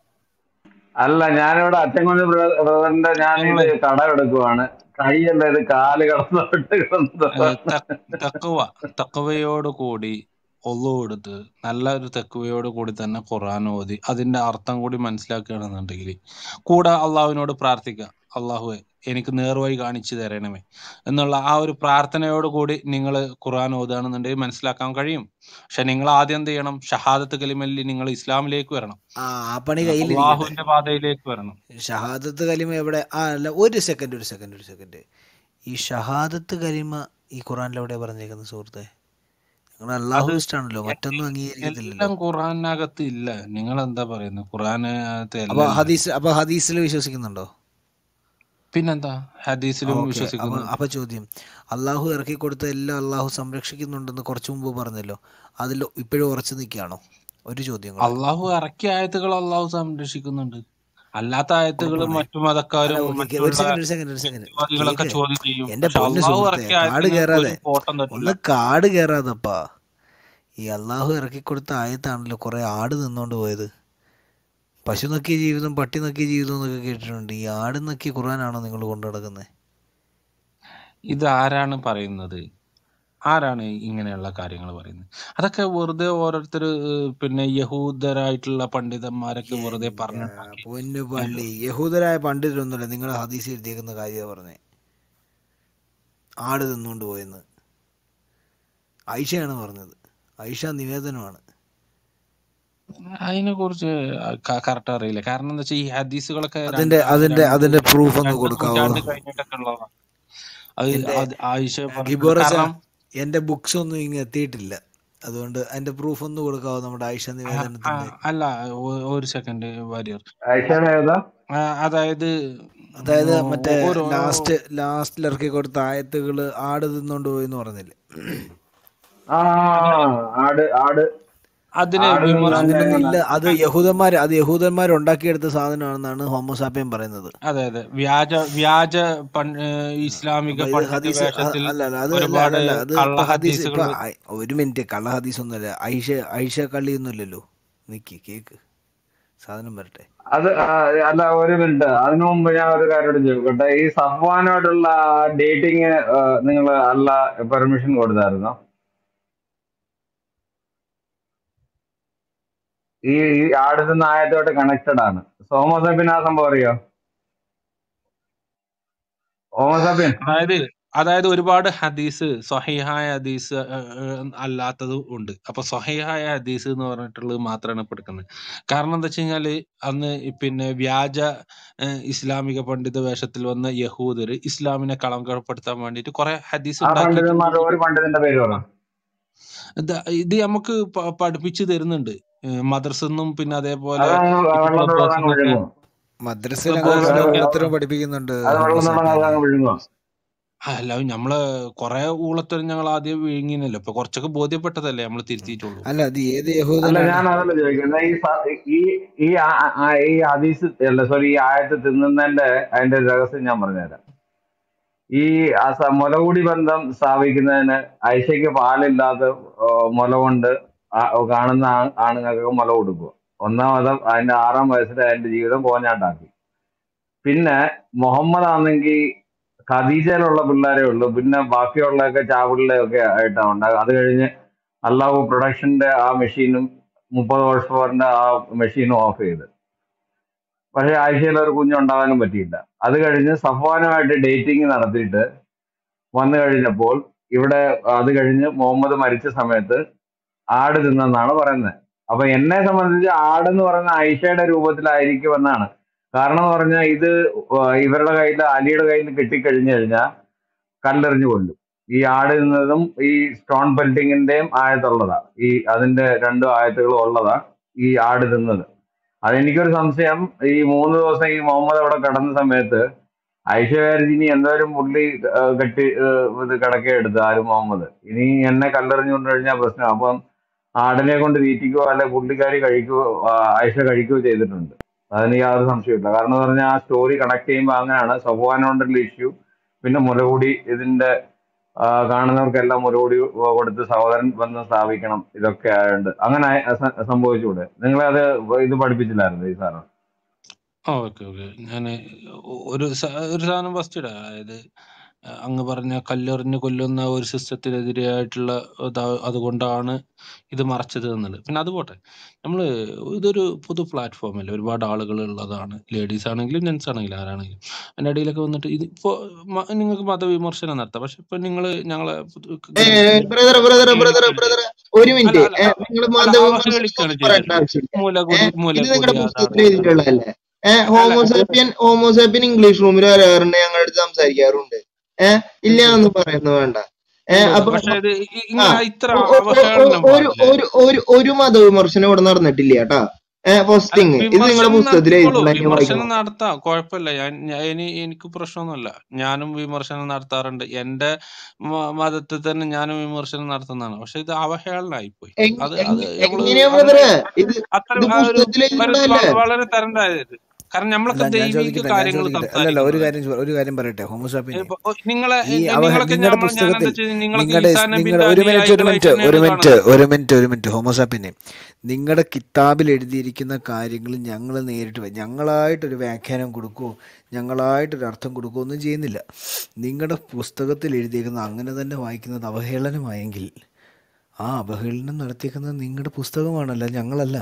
അല്ല, ഞാനിവിടെ അച്ചൻകുഞ്ഞ് ബ്രദറിന്റെ ഞാൻ ഇത് ഞങ്ങള് കടം എടുക്കുവാണ്. കൈയല്ല ഇത്, കാല് കടന്നു വിട്ട് കിടന്നത്. ഏഹ്, തക്- തഖ്വ തഖ്വയോട് കൂടി ഒളു കൊടുത്ത് നല്ല ഒരു തഖ്വയോട് കൂടി തന്നെ ഖുർആൻ ഓതി അതിന്റെ അർത്ഥം കൂടി മനസ്സിലാക്കുകയാണെന്നുണ്ടെങ്കിൽ കൂടെ അള്ളാഹുവിനോട് പ്രാർത്ഥിക്കുക, അള്ളാഹുവെ എനിക്ക് നേർവഴി കാണിച്ചു തരണമേ എന്നുള്ള ആ ഒരു പ്രാർത്ഥനയോട് കൂടി നിങ്ങൾ ഖുർആൻ ഓതുകയാണെന്നുണ്ടെങ്കിൽ മനസ്സിലാക്കാൻ കഴിയും. പക്ഷെ നിങ്ങൾ ആദ്യം എന്ത് ചെയ്യണം? ഷഹാദത്ത് കലിമല്ലി നിങ്ങൾ ഇസ്ലാമിലേക്ക് വരണം, ആ ആ പണി ഏഹ്, കയ്യിലിരിക്കട്ടെ. അള്ളാഹുവിന്റെ പാതയിലേക്ക് വരണം. ഷഹാദത്ത് കലിമ എവിടെ? ആ അല്ല, ഒരു സെക്കൻഡ് ഒരു സെക്കൻഡ് ഒരു സെക്കൻഡ് ഈ ഷഹാദത്ത് കലിമ ഈ ഖുറാനിൽ എവിടെയാ പറഞ്ഞേക്കുന്നത് സുഹൃത്തെ? നിങ്ങൾ അത് അള്ളാഹുവിസ്റ്റാണല്ലോ, എ- മറ്റൊന്നും എ- അംഗീകരിക്കത്തില്ലല്ലോ. എല്ലാം ഖുറാനകത്ത് ഇല്ല. നിങ്ങൾ എന്താ പറയുന്നത്? ഖുറാനകത്ത് അപ്പൊ എല്ലാം ഇല്ല. ഹദീസ് അപ്പൊ ഹദീസിൽ വിശ്വസിക്കുന്നുണ്ടോ? പിന്നെന്താ ഹദീസിലും ഓക്കെ. അപ്പൊ വിശ്വസിക്കുന്നുണ്ട്. അപ്പൊ ചോദ്യം, അള്ളാഹു ഇറക്കി കൊടുത്ത എല്ലാം അള്ളാഹു സംരക്ഷിക്കുന്നുണ്ടെന്ന് കുറച്ചു മുമ്പ് പറഞ്ഞല്ലോ, അതിൽ ഇപ്പോഴും ഉറച്ചു നിൽക്കുകയാണോ? ഒരു ചോദ്യം കൂടെ. അള്ളാഹു ഇറക്കിയ ആയത്തുകൾ അള്ളാഹു സംരക്ഷിക്കുന്നുണ്ട്. അല്ലാത്ത ആയത്തുകൾ ഉറപ്പാണേ? മറ്റു അല്ല മതക്കാരും ഓക്കെ, ഒരു മറ്റുള്ള സെക്കൻഡ് ഒരു സെക്കൻഡ് ഒരു സെക്കൻഡ് യുക്തിവാദികളൊക്കെ കേക്ക്. ചോദ്യം ചെയ്യും. എൻ്റെ പക്ഷെ പൊന്നു അള്ളാഹു സുഹൃത്തെ, ഇറക്കിയ കാട് ആയത്തിന് കയറാതെ, ഒരു കോട്ടം തട്ടില്ല. ഒന്ന് കാട് കയറാതപ്പാ. ഈ അള്ളാഹു ഇറക്കി കൊടുത്ത ആയത്താണല്ലോ കുറെ ആട് നിന്നോണ്ട് പോയത്. പശു നക്കിയ ജീവിതം, പട്ടി നക്കിയ ജീവിതം എന്നൊക്കെ കേട്ടിട്ടുണ്ട്. ഈ ആട് നക്കിയ ഖുറാനാണോ നിങ്ങൾ കൊണ്ടു നടക്കുന്നത്? ഇത് ആരാണ് പറയുന്നത്? ആരാണ് ഇങ്ങനെയുള്ള കാര്യങ്ങൾ പറയുന്നത്? അതൊക്കെ വെറുതെ ഓരോരുത്തർ പിന്നെ യഹൂദരായിട്ടുള്ള പണ്ഡിതന്മാരൊക്കെ വെറുതെ എൻ്റെ പറഞ്ഞുണ്ടാക്കി. പൊന്നു ഏഹ്, പള്ളി, യഹൂദരായ പണ്ഡിതരൊന്നുമല്ല നിങ്ങൾ ഹദീസ് എഴുതിയേക്കുന്ന കാര്യം പറഞ്ഞേ. ആട് തിന്നുകൊണ്ട് പോയെന്ന് ഐഷയാണ് പറഞ്ഞത്. ഐഷ നിവേദനമാണ്. അതിനെ കുറിച്ച് കറക്റ്റ് അറിയില്ല. കാരണം എന്താ വെച്ചാൽ ഈ ഹദീസുകളൊക്കെ അതിന്റെ രണ്ട് അതിന്റെ രണ്ട് അതിന്റെ പ്രൂഫ് ഒന്ന് രണ്ട് കൊടുക്കാവോ? നൂറ്റാണ്ട് കഴിഞ്ഞിട്ടൊക്കെ ഉള്ളതാണ്. അത് എൻ്റെ അത് ആയിഷ പറഞ്ഞത്. ഗിബോറച്ച, കാരണം എൻ്റെ ബുക്സ് ഒന്നും ഇങ്ങ് എത്തിയിട്ടില്ല, അതുകൊണ്ട് അതിന്റെ പ്രൂഫ് ഒന്ന് കൊടുക്കാവോ നമ്മുടെ ആയിഷ ആ, ആ, നിവേദനത്തിന്റെ? അല്ല ഒ- ഒരു സെക്കൻഡ് വാര്യർ. ഐഷയുടെ ഏതാ? ആ, അതായത് അതായത് മറ്റേ ഒ- ഒരു ലാസ്റ്റ് ലാസ്റ്റിൽ ഇറക്കി കൊടുത്ത ആയത്തുകൾ ആട് തിന്നോണ്ട് പോയി എന്ന് പറഞ്ഞില്ലേ? ആ ആട് ആട് അതിനെ ആട് നിന്ന് വിമർശിക്കുന്ന അങ്ങനെയൊന്നും എങ്ങനെ? ഇല്ല. അത് യഹൂദന്മാർ അത് യഹൂദന്മാർ ഉണ്ടാക്കിയെടുത്ത സാധനമാണെന്നാണ് ഹോമോസാപ്പിയൻ പറയുന്നത്. അതെ അതെ വ്യാജ വ്യാജ പൺ- ഏഹ് ഇസ്ലാമിക അപ്പൊ ഇത് പണ്ഡിത ഹദീസ് അ- വേഷത്തിൽ അല്ല അല്ല അത് അല്ല ഒരുപാട് അതല്ല അത് കള്ള ഇപ്പൊ ഹദീസ് ഹദീസുകൾ. ഇപ്പൊ ഐ- ഒരു മിനിറ്റ്, കള്ള ഹദീസ് ഒന്നുമല്ല. ഐഷ ഐഷ കള്ളിയൊന്നും ഇല്ലല്ലോ. നിക്ക് കേക്ക്, സാധനം വരട്ടെ. അത് ആ, അല്ല, ഒരു മിനിറ്റ്. അതിനു മുമ്പ് ഞാൻ ഒരു കാര്യം ചോദിക്കട്ടെ. ഈ സഫ്വാനായിട്ടുള്ള ഡേറ്റിങ് നിങ്ങൾ അല്ല പെർമിഷൻ കൊടുത്തായിരുന്നോ? ഈ ഈ ആടുന്ന നായത്തോട്ട് കണക്റ്റഡ് ആണ്. സോമോസപ്പിന് ആ സംഭവം അറിയോ? ഹോമോസപ്പിൻ അതായത് അതായത് ഒരുപാട് ഹദീസ് സ്വഹീഹായ ഹദീസ് ഏഹ്, ഏഹ്, അല്ലാത്തതും ഉണ്ട്. അപ്പൊ സ്വഹീഹായ ഹദീസ് എന്ന് പറഞ്ഞിട്ടുള്ളത് മാത്രമാണ് ഇപ്പൊ എടുക്കുന്നത്. കാരണം എന്താ വെച്ച് കഴിഞ്ഞാല് അന്ന് ഈ പിന്നെ വ്യാജ ഏഹ്, ഇസ്ലാമിക പണ്ഡിത വേഷത്തിൽ വന്ന യഹൂദര് ഇസ്ലാമിനെ കളങ്കപ്പെടുത്താൻ വേണ്ടിയിട്ട് കുറെ ഹദീസ് ആ ഉണ്ടാക്കിയിട്ടുണ്ട്. പണ്ഡിതന്മാരുടെ ഒരു പണ്ഡിതന്റെ പേര് പറ. ഇത് ഇത് നമുക്ക് പ- പഠിപ്പിച്ചു തരുന്നുണ്ട്. ഏഹ്, മദ്രസന്നും പിന്നെ അതേപോലെ അതങ്ങ് ഇപ്പൊ വെള്ളത്തിലൂടെ ക്ലബ് അതങ്ങ് ഹൗസിന്നൊക്കെ ഒഴുകും. മദ്രസയിൽ ക്ലബ് അത് അങ്ങനെ ഹൗസിൽ പല വെ- ഒക്കെ ഊളത്തരം പഠിപ്പിക്കുന്നുണ്ട് അത് വെള്ളം നടന്ന് അത് ഹോമോസാപ്പിയനെ. അങ്ങ് വിഴുങ്ങുക. അല്ല നമ്മള് കൊറേ ഊളത്തരം ഞങ്ങൾ ആദ്യം വിഴുങ്ങിനല്ലോ. ഇപ്പൊ കുറച്ചൊക്കെ ബോധ്യപ്പെട്ടതല്ലേ നമ്മൾ തിരുത്തിയിട്ടുള്ളൂ. അല്ല അത് ഏത് അല്ല, യഹൂദനാണ്? ഞാൻ അതല്ല ചോദിക്കുന്നത്. ഈ സ- ഈ ഈ ആ- ആ- ഈ ഹദീസ് അല്ല സോറി ഈ ആയത്ത് തിന്നുന്നതിന്റെ അതിന്റെ രഹസ്യം ഞാൻ പറഞ്ഞുതരാം. ഈ ആ സ- മുലകൂടി ബന്ധം സ്ഥാപിക്കുന്നതിന് ഐഷയ്ക്ക് പാലില്ലാതെ ആ, മുല കൊണ്ട് ആ- കാണുന്ന ആ- ആണുങ്ങൾക്ക് മുല കൊടുക്കുക. ഒന്നാമത് അതിന്റെ ആറാം വയസ്സിൽ അതിന്റെ ജീവിതം കോഞ്ഞാട്ടാക്കി. പിന്നെ മുഹമ്മദ് ആണെങ്കിൽ ഖദീജയിലുള്ള പിള്ളേരേ ഉള്ളൂ. പിന്നെ ബാക്കിയുള്ളതൊക്കെ ചാവിളിലൊക്കെ ആയിട്ടാണ് ഉണ്ടാകുക. അത് കഴിഞ്ഞ് അള്ളാഹു പ്രൊഡക്ഷന്റെ ആ മെഷീനും മുപ്പത് ഹോഴ്സ് പവറിന്റെ ആ മെഷീനും ഓഫ് ചെയ്ത്. പക്ഷെ ആഴ്ചയിൽ ഒരു കുഞ്ഞുണ്ടാകാനും പറ്റിയില്ല. അത് കഴിഞ്ഞ് സഫ്വാനുമായിട്ട് ഡേറ്റിംഗ് നടത്തിയിട്ട് വന്നു കഴിഞ്ഞപ്പോൾ ഇവിടെ അത് കഴിഞ്ഞ് മുഹമ്മദ് മരിച്ച സമയത്ത് ആട് തിന്നെന്നാണ് പറയുന്നത്. അപ്പൊ എന്നെ സംബന്ധിച്ച് ആടെന്ന് പറയുന്ന ആയിഷയുടെ രൂപത്തിലായിരിക്കുമെന്നാണ്. കാരണം എന്ന് പറഞ്ഞാൽ ഇത് ഇവരുടെ കയ്യിൽ അലിയുടെ കയ്യിൽ കിട്ടിക്കഴിഞ്ഞു കഴിഞ്ഞാൽ കല്ലെറിഞ്ഞു കൊല്ലും. ഈ ആട് നിന്നതും ഈ സ്റ്റോൺ പെൽറ്റിങ്ങിന്റെയും ആയത്തുള്ളതാ. ഈ അതിന്റെ രണ്ടും ആയത്തുകളും ഉള്ളതാ ഈ ആട് തിന്നത്. അതെനിക്കൊരു സംശയം, ഈ മൂന്ന് ദിവസം ഈ മുഹമ്മദ് അവിടെ കിടന്ന സമയത്ത് ഐഷ വിചാരിച്ച് ഇനി എന്തായാലും പുള്ളി ആ, കെട്ടി ആ, ഇത് കിടക്കെടുത്ത് ആര് മുഹമ്മദ് ഇനി എന്നെ കല്ലെറിഞ്ഞു കൊണ്ട് കഴിഞ്ഞാൽ പ്രശ്നം. അപ്പം ആടിനെ കൊണ്ട് തീറ്റിക്കുകയോ അല്ലെ പുള്ളിക്കാരി കഴിക്കുകയോ ആ, ആയിഷ കഴിക്കുകയോ ചെയ്തിട്ടുണ്ട്. അതിന് യാതൊരു സംശയമില്ല. കാരണം എന്ന് പറഞ്ഞാൽ ആ സ്റ്റോറി കണക്ട് ചെയ്യുമ്പോൾ അങ്ങനെയാണ്. സഫ്വാനോണ്ടുള്ള ഇഷ്യൂ, പിന്നെ മുലകൂടി ഇതിന്റെ ആ, കാണുന്നവർക്കെല്ലാം മുലകൂടി കൊടുത്ത് സഹോദരൻ ബന്ധം സ്ഥാപിക്കണം, ഇതൊക്കെ ആയതുകൊണ്ട് അങ്ങനെ സ- സംഭവിച്ചുകൂടെ? നിങ്ങളെ അത് ഇത് പഠിപ്പിച്ചില്ലായിരുന്നു ഈ സാധനം? ആ ഓക്കെ ഓക്കെ ഞാൻ ഒരു സ- ഒരു സാധനം ഫസ്റ്റ് ഇടാം. അതായത് ആ, അങ്ങ് പറഞ്ഞ കല്ലെറിഞ്ഞ് കൊല്ലുന്ന ഒരു സിസ്റ്റത്തിനെതിരെയായിട്ടുള്ള ഇതാ- അതുകൊണ്ടാണ് ഇത് മറച്ചത് എന്നുള്ളത്. പിന്നെ അത് പോട്ടെ, നമ്മള് ഇതൊരു പൊതു പ്ലാറ്റ്ഫോം അല്ലേ, ഒരുപാട് ആളുകൾ ഉള്ളതാണ്. ലേഡീസ് ആണെങ്കിലും ജെന്റ്സ് ആണെങ്കിലും ആരാണെങ്കിലും അതിൻ്റെ ഇടയിലൊക്കെ വന്നിട്ട് ഇത് ഇപ്പോ മ- നിങ്ങൾക്ക് മതവിമർശനം നടത്താം. പക്ഷെ ഇപ്പൊ നിങ്ങള് ഞങ്ങളെ ഗൾഫിലെ ബ്രദർ ബ്രദർ ബ്രദർ അവഹേളിക്കരുത്. ബ്രദർ ഒരു അല്ല മിനിറ്റ്. അല്ല അ- നിങ്ങൾ അല്ല മതവിമർശനം അവഹേളിക്കാണ് ഒന്നും പറയേണ്ട ചെയ്തിട്ടുള്ളത്. ആവശ്യമില്ല. മൂലകുടി ഏഹ് ഇത് മൂലകുടി നിങ്ങളുടെ അതാണ് പുസ്തകത്തിൽ ഇതാണ്. എഴുതിയിട്ടുള്ളതല്ലേ? ഏഹ് അല്ല ഹോമോസാപ്പിയൻ ഹോമോസാപ്പിയൻ ഇംഗ്ലീഷ് റൂമിൽ വരാറുണ്ട്, ഞങ്ങളുടെ അടുത്ത് സംസാരിക്കാറുണ്ട്. ഏഹ് ഇല്ല ഉണ്ട് ഉണ്ട് എന്ന് പറയുന്നത് വേണ്ട. ഏഹ് ഉണ്ട് ഉണ്ട്. അപ്പൊ പക്ഷെ ഇത് ഇ- ആ ഇങ്ങനെ ഇത്ര ഒ- ഒ- ഒ- ഒ- അവഹേളനം ഒരു പാടില്ല. ഒരു ഒരു ഒരു മതവിമർശനം ഇവിടെ നടന്നിട്ടില്ല കേട്ടാ. ഏഹ് ഫസ്റ്റ് അല്ല തിങ് ഇത് നിങ്ങളുടെ വിമർശനം പുസ്തകത്തിൽ നടത്തിക്കോളൂ, എഴുതിയിട്ടുള്ള ഞാൻ വിമർശനം വായിക്കണം. നടത്താം, കുഴപ്പമില്ല. ഞാൻ ഞാൻ- ഇനി എനിക്ക് പ്രശ്നമൊന്നുമില്ല. ഞാനും വിമർശനം നടത്താറുണ്ട്. എന്റെ മ- മതത്തിൽ തന്നെ ഞാനും വിമർശനം നടത്തുന്നതാണ്. പക്ഷെ ഇത് അവഹേളനായിപ്പോയി. എങ്- അത് അത് എങ്- നമ്മള് എങ്ങനെയാ അങ്ങനെ ബ്രദറെ? ഇത് അത്ര ഇത് ആ ഒരു പുസ്തകത്തിൽ ഒരു എഴുതിയിട്ടുള്ളതല്ലേ? വ- വളരെ തരണ്ടായത്. കാരണം അല്ല നമ്മളൊക്കെ ഞാൻ ദൈവിക ചോദിക്കട്ടെ ഞാൻ കാര്യങ്ങൾ ചോദിക്കട്ടെ അല്ലല്ല ഒരു സംസാരിക്കുന്നതല്ലേ. കാര്യം ചോ- ഒരു കാര്യം പറയട്ടെ. ഹോമോസാപ്പിനെ ഇപ്പൊ നിങ്ങളെ ഈ എ- അവ നിങ്ങളൊക്കെ നിങ്ങളുടെ നമ്മൾ ഞാൻ എന്താ പുസ്തകത്തിൽ വെച്ചാൽ നിങ്ങളൊക്കെ നിങ്ങളുടെ ഈസാ നബിന്റെ നിങ്ങളുടെ ഒരു മിനിറ്റ് ഒരു അനുയായികളായിട്ട് മിനിറ്റ് തന്നെയാണ് ഒരു മിനിറ്റ് കാണുന്നത്. ഒരു മിനിറ്റ് ഒരു മിനിറ്റ് ഹോമോസാപ്പിനെ നിങ്ങളുടെ കിതാബിൽ എഴുതിയിരിക്കുന്ന കാര്യങ്ങൾ ഞങ്ങൾ നേരിട്ട് വ- ഞങ്ങളായിട്ടൊരു വ്യാഖ്യാനം കൊടുക്കുകയോ ഞങ്ങളായിട്ടൊരു അർത്ഥം കൊടുക്കുകയോ ഒന്നും ചെയ്യുന്നില്ല. നിങ്ങളുടെ പുസ്തകത്തിൽ എഴുതിയിരിക്കുന്ന അങ്ങനെ തന്നെ വായിക്കുന്നത് അവഹേളനമായെങ്കിൽ ആ അവഹേളനം നടത്തിയിരിക്കുന്നത് നിങ്ങളുടെ പുസ്തകമാണല്ല, ഞങ്ങളല്ല.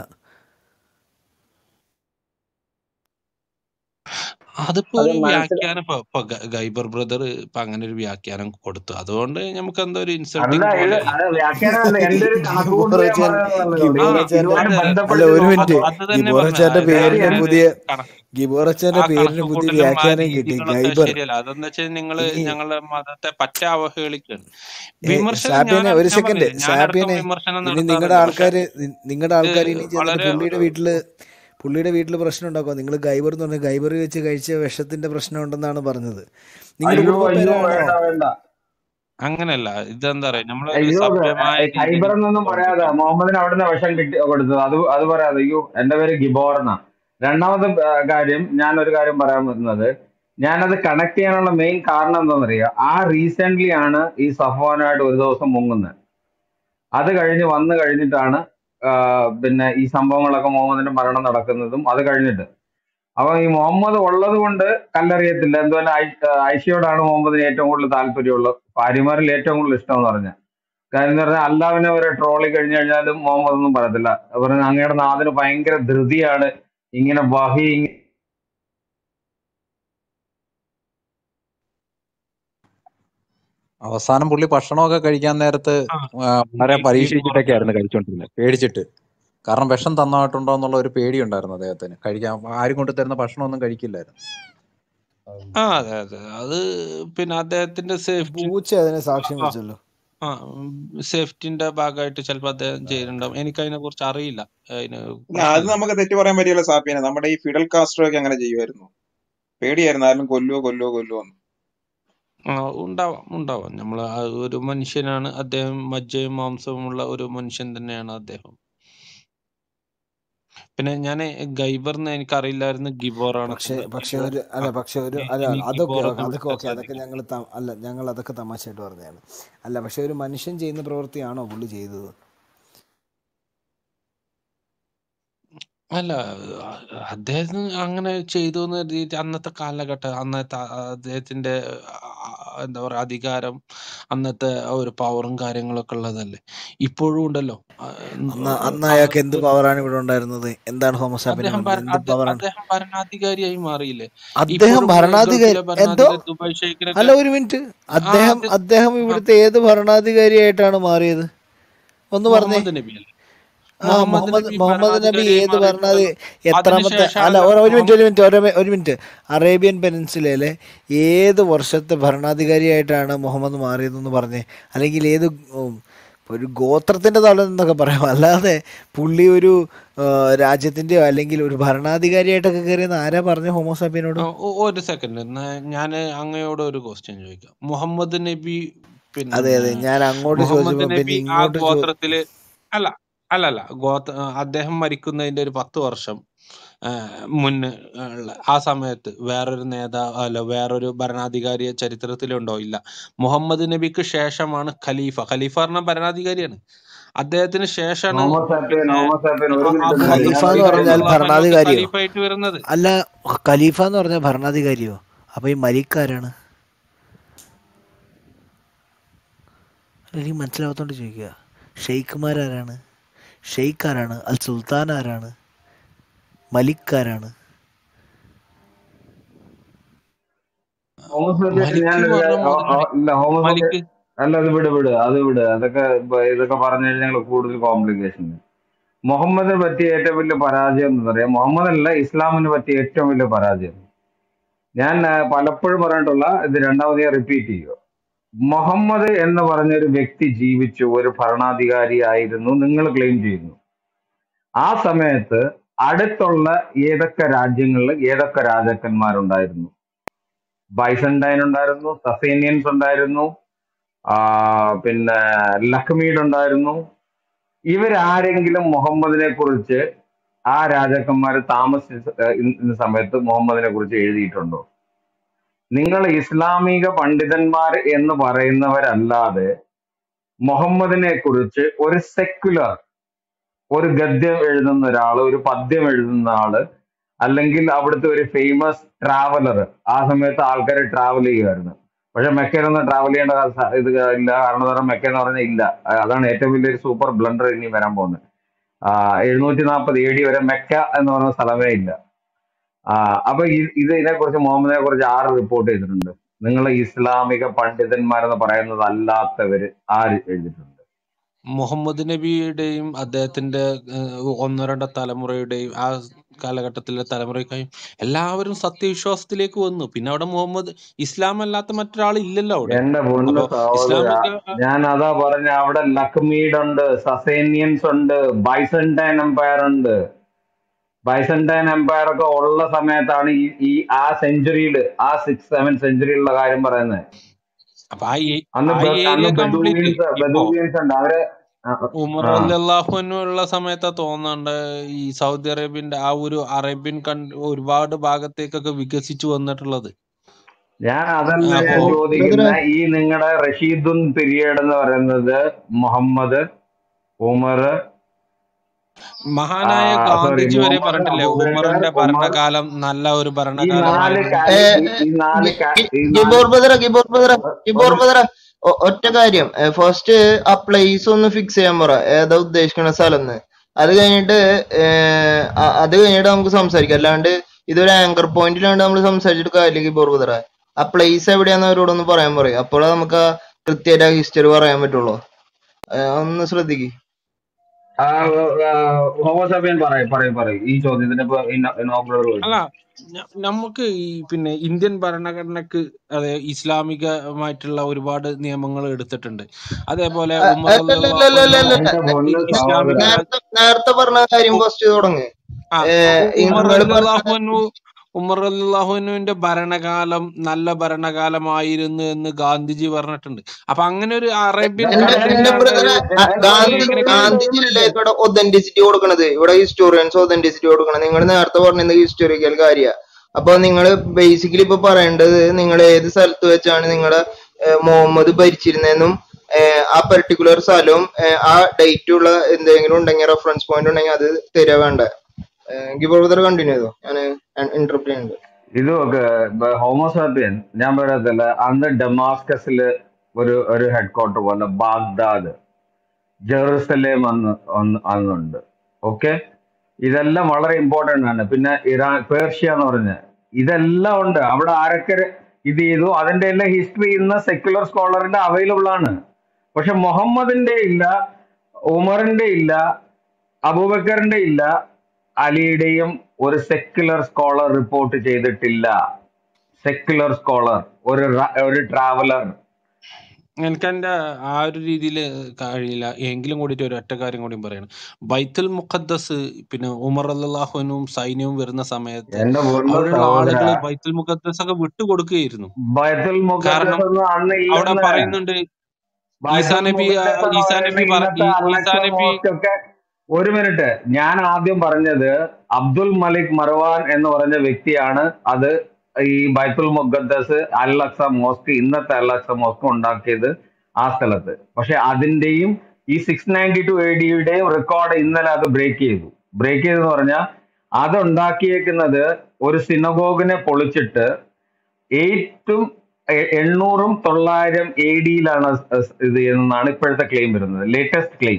അതിപ്പോ അത് ഒരു മനസ്സിൽ വ്യാഖ്യാനം ഇപ്പൊ ഇപ്പൊ ഗ- ഗൈബർ ബ്രദർ ഇപ്പൊ അങ്ങനെ ഒരു വ്യാഖ്യാനം കൊടുത്തു, അതുകൊണ്ട് നമുക്ക് എന്തോ ഒരു അല്ല, ഇൻസൾട്ടിങ് ഇത് പോലെ അത് ഇത് വ്യാഖ്യാനമല്ല, എന്റെ ഒരു കണക്കുകൂട്ടൽ ഞാൻ ഗിബോറച്ചാൻ പറയുന്നതല്ലോ. ആ ഈ ഗിബോറച്ചാന്റെ ഇതുമായിട്ട് അതെ അല്ല ബന്ധപ്പെടുത്തി ഒരു അത് മിനിറ്റ് നോക്കുമ്പോൾ അത് തന്നെ പറഞ്ഞ ഗിബോറച്ചാന്റെ അതായത് പേരിന് അങ്ങനെ ഒരു പുതിയ കണക്ക് ആ ഗിബോറച്ചാന്റെ പേരിന് പുതിയ കണക്കുകൂട്ടലും ആ വ്യാഖ്യാനം കിട്ടി. രീതികളൊക്കെ ഗൈബർ ശരിയല്ല. അതെന്ന് വെച്ചാൽ നിങ്ങള് ഇനി ഞങ്ങളുടെ മതത്തെ പറ്റ അവഹേളിക്കാണ്. ഏ, വിമർശനം ഞാൻ സാബിയനെ ഒരു ഞാൻ സെക്കൻഡ് പറഞ്ഞില്ലേ, ഞാനടക്കം സാബിയനെ വിമർശനം ഇനി നിങ്ങളുടെ നടത്താറുണ്ട്. പക്ഷെ ആൾക്കാര് നിങ്ങളുടെ ഇത് ആൾക്കാർ ഇനി ചെന്നിട്ട് വളരെ പുള്ളിയുടെ ഒരു വീട്ടില് പുള്ളിയുടെ വീട്ടിൽ പ്രശ്നം ഉണ്ടാക്കുക. നിങ്ങൾ ഗൈബർ എന്ന് പറഞ്ഞാൽ ഗൈബർ വെച്ച് കഴിച്ച വിഷത്തിന്റെ പ്രശ്നം ഉണ്ടെന്നാണ് പറഞ്ഞത്. നിങ്ങളുടെ അയ്യോ അയ്യോ കുടുംബപ്പേരാണോ? വേണ്ട വേണ്ട. അങ്ങനെയല്ല. ഇതെന്താ പറയാ, നമ്മളൊരു അയ്യോ സഭ്യമായ രീതിയിൽ ഖൈബർ എന്നൊന്നും പറയാതെ പ്രവർത്തിക്കണം. മുഹമ്മദിന് അവിടുന്ന് വിഷം കിട്ടി കൊടുത്തത് അത് അത് പറയാതെ. അയ്യോ എന്റെ പേര് ഗിബോർ എന്നാ. രണ്ടാമത്തെ ആ, കാര്യം ഞാൻ ഒരു കാര്യം പറയാൻ പറ്റുന്നത്, ഞാനത് കണക്ട് ചെയ്യാനുള്ള മെയിൻ കാരണം എന്താണെന്നറിയാം. ആ റീസെന്റ് ആണ് ഈ സഫ്വാനായിട്ട് ഒരു ദിവസം മുങ്ങുന്നത്. അത് കഴിഞ്ഞ് വന്നു കഴിഞ്ഞിട്ടാണ് ആ, പിന്നെ ഈ സംഭവങ്ങളൊക്കെ മുഹമ്മദിന്റെ മരണം നടക്കുന്നതും അത് കഴിഞ്ഞിട്ട്. അപ്പൊ ഈ മുഹമ്മദ് ഉള്ളത് കൊണ്ട് കല്ലെറിയത്തില്ല. എന്തുപോലെ ഐഷയോടാണ് മുഹമ്മദിന് ഏറ്റവും കൂടുതൽ താല്പര്യമുള്ളത്, ഭാര്യമാരിൽ ഏറ്റവും കൂടുതൽ ഇഷ്ടം എന്ന് പറഞ്ഞാൽ. കാര്യം എന്ന് പറഞ്ഞാൽ അല്ലാവിനെ വരെ ട്രോളി കഴിഞ്ഞു കഴിഞ്ഞാലും മുഹമ്മദ് ഒന്നും പറയത്തില്ല. പറഞ്ഞ അങ്ങയുടെ നാടിന് ഭയങ്കര ധൃതിയാണ്, ഇങ്ങനെ വഹി ഇങ്ങ- അവസാനം പുള്ളി ഭക്ഷണമൊക്കെ കഴിക്കാൻ നേരത്ത് ആ ആ, വളരെ ഗി- പരീക്ഷിച്ചിട്ടൊക്കെ ഗിബോറച്ച ആയിരുന്നു കഴിച്ചോണ്ടിരുന്നത്, പേടിച്ചിട്ട്. കാരണം വിഷം തന്നിട്ടുണ്ടോ എന്നുള്ള ഒരു പേടി ഉണ്ടായിരുന്നു അദ്ദേഹത്തിന്. കഴിക്കാൻ ആരും കൊണ്ട് തരുന്ന ഭക്ഷണമൊന്നും കഴിക്കില്ലായിരുന്നു. ആ അതെ അതെ അത് പിന്നെ അദ്ദേഹത്തിന്റെ സേഫ്റ്റി പൂച്ച അതിനെ സാക്ഷ്യം വെച്ചല്ലോ. ആ സേഫ്റ്റിന്റെ ഭാഗമായിട്ട് ചിലപ്പോൾ അദ്ദേഹം ചെയ്തിട്ടുണ്ടാവും. എനിക്ക് അതിനെ കുറിച്ച് അറിയില്ല. അതിന് ഇല്ല, അത് പ്രശ്നമില്ല. നമുക്ക് തെറ്റു പറയാൻ പറ്റില്ല സാപ്പിനെ. നമ്മുടെ ഈ ഫിഡൽ കാസ്ട്രോ ഒക്കെ അങ്ങനെ ചെയ്യുമായിരുന്നു. പേടിയായിരുന്നു ആരും കൊല്ലുവോ കൊല്ലുവോ കൊല്ലുവോ എന്ന്. ആ ഉണ്ടാവാം ഉണ്ടാവാം. നമ്മൾ ഒരു മനുഷ്യനാണ് അദ്ദേഹം, മജ്ജയും മാംസവുമുള്ള ഒരു മനുഷ്യൻ തന്നെയാണ് അദ്ദേഹം. പിന്നെ ഞാൻ ഗൈബർന്ന് എനിക്ക് അറിയില്ലായിരുന്നു ഗിബോർ ആണ്. പക്ഷേ പക്ഷെ ഗിബോർ ഒരു ആ അല്ല പക്ഷെ ഒരു ഇനി അല്ല ഇനി അതൊക്കെ ഗിബോർ ഓക്കെ എന്ന് അതൊക്കെ വിളിച്ചാൽ ഓക്കെ അതൊക്കെ ശ്രദ്ധിക്കും. ഞങ്ങൾ അല്ല ഞങ്ങൾ അതൊക്കെ തമാശയായിട്ട് പറഞ്ഞതാണ്. അല്ല പക്ഷെ ഒരു മനുഷ്യൻ ചെയ്യുന്ന പ്രവൃത്തിയാണോ പുള്ളി ചെയ്തത്? അല്ല അദ്ദേഹത്തിന് അങ്ങനെ ചെയ്തു എന്ന് കരുതിയിട്ട് അന്നത്തെ കാലഘട്ടം, അന്നത്തെ ആ- അദ്ദേഹത്തിന്റെ ആ, എന്താ പറയാ അധികാരം, അന്നത്തെ ആ ഒരു പവറും കാര്യങ്ങളൊക്കെ ഉള്ളതല്ലേ. ഇപ്പോഴും ഉണ്ടല്ലോ. ആ, അന്ന് അന്ന് ആ അയാൾക്ക് എന്ത് ഒരു പവറാണ് ഇവിടെ ഉണ്ടായിരുന്നത്? എന്താണ് ഹോമോസാപ്പിന് അദ്ദേഹം വന്നത്? ഭര- എന്ത് അദ്ദേ- പവറാണ്? അദ്ദേഹം ഭരണാധികാരിയായി മാറിയില്ലേ. അദ്ദേഹം ഇപ്പോഴും ഏ, ഭരണാധികാരി ഗൾഫിലെ എന്തോ ഭരണാധികാരി ദുബായ് ഷെയ്ഖിനൊക്കെ അല്ല ഒരു മിനിറ്റ്, ആ അദ്ദേഹം അത് അദ്ദേഹം ആ, ഇവിടുത്തെ ഏത് ഭരണാധികാരിയായിട്ടാണ് മാറിയത്? ഒന്ന് പറഞ്ഞേ. മുഹമ്മദ് നബി അല്ലേ. ആ മുഹമ്മദ് മുഹമ്മദ് നബി മുഹമ്മദ് നബി ഭരണാധികാരിയായി ഏത് ഭരണാധി മാറിയിട്ടുണ്ടല്ലോ. എത്രാമത്തെ? അല്ല അതിനുശേഷമാണല്ലോ ഒരു ഒരു മിനിറ്റ് മുഹമ്മദ് ഒരു മിനിറ്റ് ഒരു മി- ഒരു മിനിറ്റ് അറേബ്യൻ പെനിൻസുലയിലെ ഏത് വർഷത്തെ ഭരണാധികാരിയായിട്ടാണ് മുഹമ്മദ് മാറിയതെന്ന് പറഞ്ഞേ. അല്ലെങ്കിൽ ഏത് ഉം, ഒരു ഗോത്രത്തിൻ്റെ തലം എന്നൊക്കെ പറയാം, അല്ലാതെ പുള്ളി ഒരു ആ, രാജ്യത്തിൻ്റെയോ അല്ലെങ്കിൽ ഒരു ഭരണാധികാരിയായിട്ടൊക്കെ കയറിയെന്ന് ആരാ പറഞ്ഞ ഹോമോസാപ്പിനോട്? ആ, ഒ- ഒരു സെക്കൻഡ് ഞാൻ അങ്ങയോട് ഒരു ക്വസ്റ്റ്യൻ ചോദിക്കാം. മുഹമ്മദ് നബി അതെ പിന്നെ അതെ, ഞാൻ അങ്ങോട്ട് മുഹമ്മദ് ചോദിച്ചപ്പോൾ പിന്നെ നബി ആ ഇങ്ങോട്ട് ചോ ഗോത്രത്തില് അല്ല അല്ല അല്ല ഗോത്ര അദ്ദേഹം മരിക്കുന്നതിന്റെ ഒരു പത്ത് വർഷം ആ, മുന്നേ ഉള്ള ആ സമയത്ത് വേറൊരു നേതാവ് അല്ല വേറൊരു ഭരണാധികാരിയെ ചരിത്രത്തിലുണ്ടോ? ഇല്ല. മുഹമ്മദ് നബിക്ക് ശേഷമാണ് ഖലീഫ. ഖലീഫ പറഞ്ഞ ഭരണാധികാരിയാണ്. അദ്ദേഹത്തിന് ശേഷമാണ് ഹോമോസാപ്പിയൻ പിന്നെ ഹോമോസാപ്പിയൻ ഒരു അ- മിനിറ്റ് നിൽക്കുക, ഖലീഫ അബൂബക്കർ ഞാനൊരു എന്ന് സിദ്ദീഖ് കാര്യം പറഞ്ഞാൽ പറയാം. റളിയല്ലാഹു അൻഹു ഒക്കെ ഭരണാധികാരിയോ? ഖലീഫയായിട്ട് വരുന്നത്. അല്ല, ഖലീഫ എന്ന് പറഞ്ഞാൽ ഭരണാധികാരിയോ? അപ്പോൾ ഈ മലിക്കാരാണ്? എനിക്ക് മനസ്സിലാവാത്തോണ്ട് ചോദിക്കുക. ഷെയ്ഖുമാരാരാണ്? ഷെയ്ഖ് ആരാണ്? അൽ സുൽത്താൻ ആരാണ്? മലിക് ആരാണ്? ഹോമോസാപ്പിയൻ മലിക്ക് എന്ന് ഞാനൊരു പറഞ്ഞ കാര്യം- ഓ- മുതലാളി ഓ- ഇല്ല ഹോമോസാപ്പിയൻ മലിക്ക് അല്ല, അത് വിട് വിട് അത് വിട് അതൊക്കെ ഇപ്പൊ ഇതൊക്കെ പറഞ്ഞു കഴിഞ്ഞാൽ കൂടുതൽ കോംപ്ലിക്കേഷൻ. മുഹമ്മദിന് പറ്റിയ ഏറ്റവും വലിയ പരാജയം എന്ന് പറയാം, മുഹമ്മദ് അല്ല, ഇസ്ലാമിന് പറ്റിയ ഏറ്റവും വലിയ പരാജയം. ഞാൻ ആ, പലപ്പോഴും പറഞ്ഞിട്ടുള്ള ഇത് രണ്ടാമത് ഞാൻ റിപ്പീറ്റ് ചെയ്യുക. മുഹമ്മദ് എന്ന് പറഞ്ഞൊരു വ്യക്തി ജീവിച്ചു, ഒരു ഭരണാധികാരി ആയിരുന്നു, നിങ്ങൾ ക്ലെയിം ചെയ്യുന്നു. ആ സമയത്ത് അടുത്തുള്ള ഏതൊക്കെ രാജ്യങ്ങളിൽ ഏതൊക്കെ രാജാക്കന്മാരുണ്ടായിരുന്നു? ബൈസന്റൈൻ ഉണ്ടായിരുന്നു, സസേനിയൻസ് ഉണ്ടായിരുന്നു, ആ, പിന്നെ ലഖ്മീഡ് ഉണ്ടായിരുന്നു. ഇവരാരെങ്കിലും മുഹമ്മദിനെ കുറിച്ച്, ആ രാജാക്കന്മാർ താമസിച്ച ഏർ ഇന്ന സമയത്ത് മുഹമ്മദിനെ കുറിച്ച് എഴുതിയിട്ടുണ്ടോ? നിങ്ങൾ ഇസ്ലാമിക പണ്ഡിതന്മാർ എന്ന് പറയുന്നവരല്ലാതെ മുഹമ്മദിനെ കുറിച്ച് ഒരു സെക്യുലർ, ഒരു ഗദ്യം എഴുതുന്ന ഒരാള്, ഒരു പദ്യം എഴുതുന്ന ആള്, അല്ലെങ്കിൽ അവിടുത്തെ ഒരു ഫേമസ് ട്രാവലർ, ആ സമയത്ത് ആൾക്കാർ ട്രാവൽ ചെയ്യുമായിരുന്നു. പക്ഷെ മെക്കയിലൊന്നും ട്രാവൽ ചെയ്യേണ്ട സ- ഇത് ഇല്ല. കാരണം എന്ന് പറഞ്ഞാൽ മെക്ക എന്ന് പറഞ്ഞാൽ ഇല്ല. അ- അതാണ് ഏറ്റവും വലിയൊരു സൂപ്പർ ബ്ലണ്ടർ ഇനി വരാൻ പോകുന്നത്. ആ എഴുന്നൂറ്റി നാൽപ്പത് എ ഡി വരെ മെക്ക എന്ന് പറയുന്ന സ്ഥലമേ ഇല്ല. ആ അപ്പൊ ഈ- ഇത് ഇതിനെക്കുറിച്ച് മുഹമ്മദിനെ കുറിച്ച് ആര് റിപ്പോർട്ട് ചെയ്തിട്ടുണ്ട്? നിങ്ങൾ ഇസ്ലാമിക പണ്ഡിതന്മാരെന്ന് പറയുന്നത് അല്ലാത്തവര് ആര് എഴുതിയിട്ടുണ്ട്? മുഹമ്മദ് നബിയുടെയും അദ്ദേഹത്തിന്റെ ഏഹ്, ഒന്നോ രണ്ടോ തലമുറയുടെയും ആ കാലഘട്ടത്തിലെ തലമുറയ്ക്കായും എല്ലാവരും സത്യവിശ്വാസത്തിലേക്ക് വന്നു. പിന്നെ അവിടെ മുഹമ്മദ് ഇസ്ലാം അല്ലാത്ത മറ്റൊരാൾ ഇല്ലല്ലോ അവിടെ. എന്റെ പൊന്ന് അപ്പൊ സഹോദര, ഇസ്ലാമിക ഞാൻ അതാ പറഞ്ഞ, അവിടെ ലക്മീഡ് ഉണ്ട്, സസേനിയൻസ് ഉണ്ട്, ബൈസന്റൈൻ എംപയർ ഉണ്ട്. ബൈസന്റൈൻ എംപയർ ഒക്കെ ഉള്ള സമയത്താണ് ഈ ഈ ആ സെഞ്ചുറിയിൽ, ആ സിക്സ് സെവൻ സെഞ്ചുറിയിലുള്ള കാര്യം പറയുന്നത്. അപ്പൊ ആ ഏ- അന്ന് ആ ബെ- അന്ന് ഏരിയ കംപ്ലീറ്റ് ബെദൂവിയൻസ് ഇപ്പോ ബെദൂവിയൻസ് ഉണ്ട് അവര്. ആ ഉമർ ആ. റളിയല്ലാഹു അൻഹു ഉള്ള സമയത്താ തോന്നുന്നുണ്ട് ഈ സൗദി അറേബ്യന്റെ ആ ഒരു അറേബ്യൻ കൺട്രി ഒരുപാട് ഭാഗത്തേക്കൊക്കെ വികസിച്ചു വന്നിട്ടുള്ളത്. ഞാൻ അതല്ല അപ്പോ ഞാൻ ചോദിക്കുന്ന, ബ്രദറെ ഈ നിങ്ങളുടെ റഷീദുൻ പീരിയഡ് എന്ന് പറയുന്നത് മുഹമ്മദ്, ഉമർ, മഹാനായ സോറി ഗാന്ധിജി വരെ മുഹമ്മദ്, പറഞ്ഞിട്ടില്ലേ അബൂബക്കർ, ഉമറിന്റെ ഉമർ, ഭരണകാലം നല്ല ഒരു ഈ നാല് ഭരണകാലമായിരുന്നു. കാലി ഈ ഈ നാല് കാ- ഈ നാല് ഗിബോർ ബദറ ഗിബോർ ബദറ ഗിബോർ ഒരു ബദറ ഒറ്റ കാര്യം, ഫസ്റ്റ് ആ പ്ലേസ് ഒന്ന് ഫിക്സ് ചെയ്യാൻ പറ, ഏതാ ഉദ്ദേശിക്കുന്ന സ്ഥലം എന്ന്. അത് കഴിഞ്ഞിട്ട് ഏർ, അ- അത് കഴിഞ്ഞിട്ട് നമുക്ക് സംസാരിക്കാം. അല്ലാണ്ട് ഇതൊരു ആങ്കർ പോയിന്റിലാണ്ട് നമ്മൾ സംസാരിച്ചിട്ട് കാര്യമില്ല. ഗിബോർ ബദറ ആ പ്ലേസ് എവിടെയാന്ന് അവരോടൊന്ന് പറയാൻ പറയും. അപ്പോഴേ നമുക്ക് ആ കൃത്യമായിട്ട് ആ ഹിസ്റ്ററി പറയാൻ പറ്റുള്ളൂ. ഏർ, ഒന്ന് ശ്രദ്ധിക്ക്. ഹോമോസാപ്പിയൻ പറയും പറയും പറയും ഈ ചോദ്യത്തിന് ഇപ്പൊ ഇനോഗ്രൽ അല്ല വരുന്നു. ന- നമുക്ക് ഈ പിന്നെ ഇന്ത്യൻ ഭരണഘടനക്ക് അതെ ഇസ്ലാമികമായിട്ടുള്ള ഒരുപാട് നിയമങ്ങൾ എടുത്തിട്ടുണ്ട്. അതേപോലെ ഉമർ റളിയല്ലാഹു അൻഹു അല്ലല്ലല്ലല്ലല്ല. എന്റെ പൊന്ന് ഇ- സഹോദര, ഇസ്ലാമിക രാ- നേരത്തെ നേരത്തെ പറഞ്ഞ കാര്യം ഉ- ഫസ്റ്റ് തുടങ്ങ്. ആ ഏഹ് ഉ- ഉമർ നിങ്ങൾ പറഞ്ഞ റളിയല്ലാഹു അൻഹു ഉമർ റളിയല്ലാഹു അൻഹുവിന്റെ ഭരണകാലം നല്ല ഭരണകാലമായിരുന്നു എന്ന് ഗാന്ധിജി പറഞ്ഞിട്ടുണ്ട്. അപ്പൊ അങ്ങനെ ഒരു അറേബ്യൻ എന്റെ എന്റെ കൺട്രിയിലാണ് ബ്രദറെ ഒരു എ- എ- ഒരു ഗാന്ധി മിനിറ്റ് ഇങ്ങനെ ഒരു കേ- മിനിറ്റ് ഒരു ഗാന്ധിജിയല്ലേ മിനിറ്റ് ഇവിടെ ഒതന്റിസിറ്റി കൊടുക്കണത്? ഇവിടെ ഹിസ്റ്റോറിയൻസ് ഒതന്റിസിറ്റി കൊടുക്കണം. നിങ്ങൾ നേരത്തെ പറഞ്ഞത് ഹിസ്റ്റോറിക്കൽ കാര്യ. അപ്പൊ നിങ്ങൾ ബേസിക്കലി ഇപ്പൊ പറയേണ്ടത് നിങ്ങൾ ഏത് സ്ഥലത്ത് വെച്ചാണ് നിങ്ങളുടെ മുഹമ്മദ് ഭരിച്ചിരുന്നതെന്നും ഏഹ് ആ പെർട്ടിക്കുലർ സ്ഥലവും ഏഹ് ആ ഡേറ്റും ഉള്ള എന്തെങ്കിലും ഉണ്ടെങ്കിൽ റെഫറൻസ് പോയിന്റ് ഉണ്ടെങ്കിൽ അത് തരിക വേണ്ട. ഗിബോർദർ കണ്ടിന്യൂ ചെയ്തോ, ഞാൻ ഇന്റർപ്റ്റ് ചെയ്യുന്നുണ്ട്. ഇത് ഹോമോസാപ്പിയൻ ഞാൻ പറയത്തില്ല. അന്ന് ഡമാസ്കസില് ഒരു ഒരു ഹെഡ് ക്വാർട്ടർ പോലെ ബാഗ്ദാദ്, ജെറുസലേം അന്ന് അന്ന് അന്നുണ്ട്. ഓക്കെ, ഇതെല്ലാം വളരെ ഇമ്പോർട്ടന്റ് ആണ്. പിന്നെ ഇറാൻ, പേർഷ്യ എന്ന് പറഞ്ഞ ഇതെല്ലാം ഉണ്ട്. അവിടെ ആരൊക്കെ ഇത് ചെയ്തു അതിന്റെ എല്ലാം ഹിസ്റ്ററി ഇന്ന് സെക്യുലർ സ്കോളറിന്റെ അവൈലബിൾ ആണ്. പക്ഷെ മുഹമ്മദിന്റെ ഇല്ല, ഉമറിന്റെ ഇല്ല, അബൂബക്കറിന്റെ ഇല്ല, അലിയുടെയും ഒരു സെക്യുലർ സ്കോളർ റിപ്പോർട്ട് ചെയ്തിട്ടില്ല. സെക്യുലർ സ്കോളർ, ഒരു റ- ഒരു ട്രാവലർ. എനിക്ക് എന്റെ ആ ഒരു രീതിയിൽ കഴിയില്ല. എങ്കിലും കൂടിയിട്ട് ഒരു ഒറ്റ കാര്യം കൂടി പറയണം. ബൈത്തുൽ മുഖദ്ദസ് പിന്നെ ഉമർ റളിയല്ലാഹു അൻഹുവും സൈന്യവും വരുന്ന സമയത്ത് എന്റെ പൊന്നു അവിടെയുള്ള സഹോദര, ആളുകൾ ബൈത്തുൽ മുഖദ്ദസ് ഒക്കെ വിട്ടുകൊടുക്കുകയായിരുന്നു. ബൈത്തുൽ കാരണം മുഖദ്ദസ് ഒന്നും അന്ന് അവിടെ ഇല്ലെന്ന്. പറയുന്നുണ്ട് ഈസാ ബൈത്തുൽ നബി ആ, മുഖദ്ദസ് എന്ന് ഈസാ പറയുന്ന നബി പറ ഇന്നത്തെ ഈ- ഈസാ അലക്സ നബി മോസ്ക് ഒക്കെ. ഒരു മിനിറ്റ്, ഞാൻ ആദ്യം പറഞ്ഞത് അബ്ദുൽ മലിക് മർവാൻ എന്ന് പറഞ്ഞ വ്യക്തിയാണ് അത് ഈ ബൈത്തുൽ മുഖദ്ദസ് അൽ അക്സ മോസ്ക്, ഇന്നത്തെ അൽ അക്സ മോസ്ക് ഉണ്ടാക്കിയത് ആ സ്ഥലത്ത്. പക്ഷെ അതിന്റെയും ഈ സിക്സ് നയൻറ്റി ടു എ ഡിയുടെയും റെക്കോർഡ് ഇന്നലെ അത് ബ്രേക്ക് ചെയ്തു. ബ്രേക്ക് ചെയ്തെന്ന് പറഞ്ഞാൽ അത് ഉണ്ടാക്കിയേക്കുന്നത് ഒരു സിനഗോഗിനെ പൊളിച്ചിട്ട് ഏറ്റവും എ- എണ്ണൂറും തൊള്ളായിരം എ ഡിയിലാണ് ഇത് എന്നാണ് ഇപ്പോഴത്തെ ക്ലെയിം വരുന്നത്, ലേറ്റസ്റ്റ് ക്ലെയിം.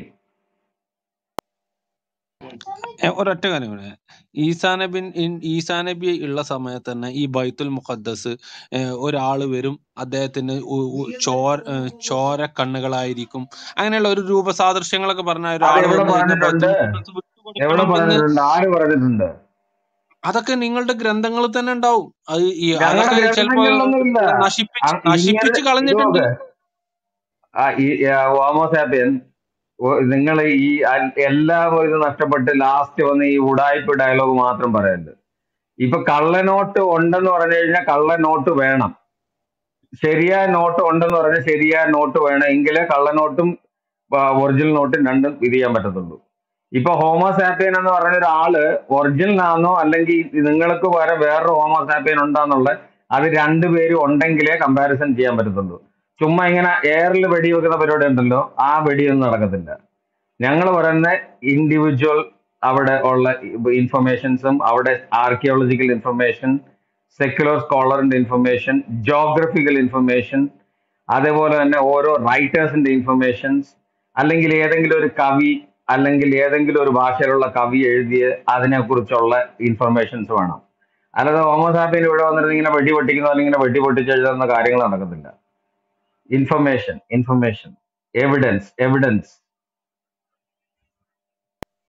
എ, ഒരൊറ്റ കാര്യം കൂടെ. ഈസാ നബി ഈസാ നബി ഉള്ള സമയത്ത് തന്നെ ഈ ബൈത്തുൽ മുഖദ്ദസ് ഒരാള് വരും, അദ്ദേഹത്തിന് ഉ- ഉ- ചോര ഏ, ചോര കണ്ണുകളായിരിക്കും, അങ്ങനെയുള്ള ഒരു രൂപസാദൃശ്യങ്ങളൊക്കെ പറഞ്ഞ അത് ഒരാൾ എവിടെ വന്ന് കഴിഞ്ഞാൽ പറഞ്ഞിട്ടുണ്ട്? ബൈത്തുൽ മുഖദ്ദസ് എവിടെ വിട്ടുകൊടുക്കണം എന്ന്. പറഞ്ഞിട്ടുണ്ട്? ആര് പറഞ്ഞിട്ടുണ്ട്? അതൊക്കെ നിങ്ങളുടെ ഗ്രന്ഥങ്ങളിൽ തന്നെ ഉണ്ടാവും. അത് ഈ ഞങ്ങളുടെ അതൊക്കെ ചിലപ്പോ ഗ്രന്ഥങ്ങളിലൊന്നും ഇല്ല. നശിപ്പിച്ച് അ- ഇങ്ങനെ നശിപ്പിച്ച് ഇത് കളഞ്ഞിട്ടുണ്ട്. നോക്ക്, ആ, ഈ ഹോമോസാപ്പിയൻ നിങ്ങൾ ഈ അ- എല്ലാം ഇത് നഷ്ടപ്പെട്ട് ലാസ്റ്റ് വന്ന് ഈ ഉടായ്പ ഡയലോഗ് മാത്രം പറയരുത്. ഇപ്പൊ കള്ളനോട്ട് ഉണ്ടെന്ന് പറഞ്ഞു കഴിഞ്ഞാൽ കള്ളനോട്ട് വേണം, ശരിയായ നോട്ട് ഉണ്ടെന്ന് പറഞ്ഞാൽ ശരിയായ നോട്ട് വേണം, എങ്കിലേ കള്ളനോട്ടും ഒറിജിനൽ നോട്ടും രണ്ടും ഇത് ചെയ്യാൻ പറ്റത്തുള്ളൂ. ഇപ്പൊ ഹോമോസാപ്പിയൻ എന്ന് പറഞ്ഞ ഒരാള് ഒറിജിനൽ ആണോ അല്ലെങ്കിൽ നിങ്ങൾക്ക് പകരം വേറൊരു ഹോമോസാപ്പിയൻ ഉണ്ടാന്നുള്ള അത് രണ്ടുപേരും ഉണ്ടെങ്കിലേ കമ്പാരിസൺ ചെയ്യാൻ പറ്റത്തുള്ളൂ. ചുമ്മാ ഇങ്ങനെ എയറിൽ വെടി വെക്കുന്ന പരിപാടി ഉണ്ടല്ലോ, ആ വെടിയൊന്നും നടക്കത്തില്ല. ഞങ്ങൾ പറയുന്ന ഇൻഡിവിജ്വൽ അവിടെ ഉള്ള ഇൻഫർമേഷൻസും അവിടെ ആർക്കിയോളജിക്കൽ ഇൻഫർമേഷൻ, സെക്യുലർ സ്കോളറിന്റെ ഇൻഫർമേഷൻ, ജോഗ്രഫിക്കൽ ഇൻഫർമേഷൻ, അതേപോലെ തന്നെ ഓരോ റൈറ്റേഴ്സിന്റെ ഇൻഫർമേഷൻസ്, അല്ലെങ്കിൽ ഏതെങ്കിലും ഒരു കവി അല്ലെങ്കിൽ ഏതെങ്കിലും ഒരു ഭാഷയിലുള്ള കവി എഴുതിയ അതിനെക്കുറിച്ചുള്ള ഇൻഫർമേഷൻസ് വേണം. അല്ലാതെ ഹോമോസാപ്പിയൻ ഇവിടെ വന്നിട്ട് ഇങ്ങനെ വെടി പൊട്ടിക്കുന്ന അല്ലെങ്കിൽ ഇങ്ങനെ വെടി പൊട്ടിച്ച് എഴുതുന്ന കാര്യങ്ങൾ നടക്കത്തില്ല. Information, information, evidence, evidence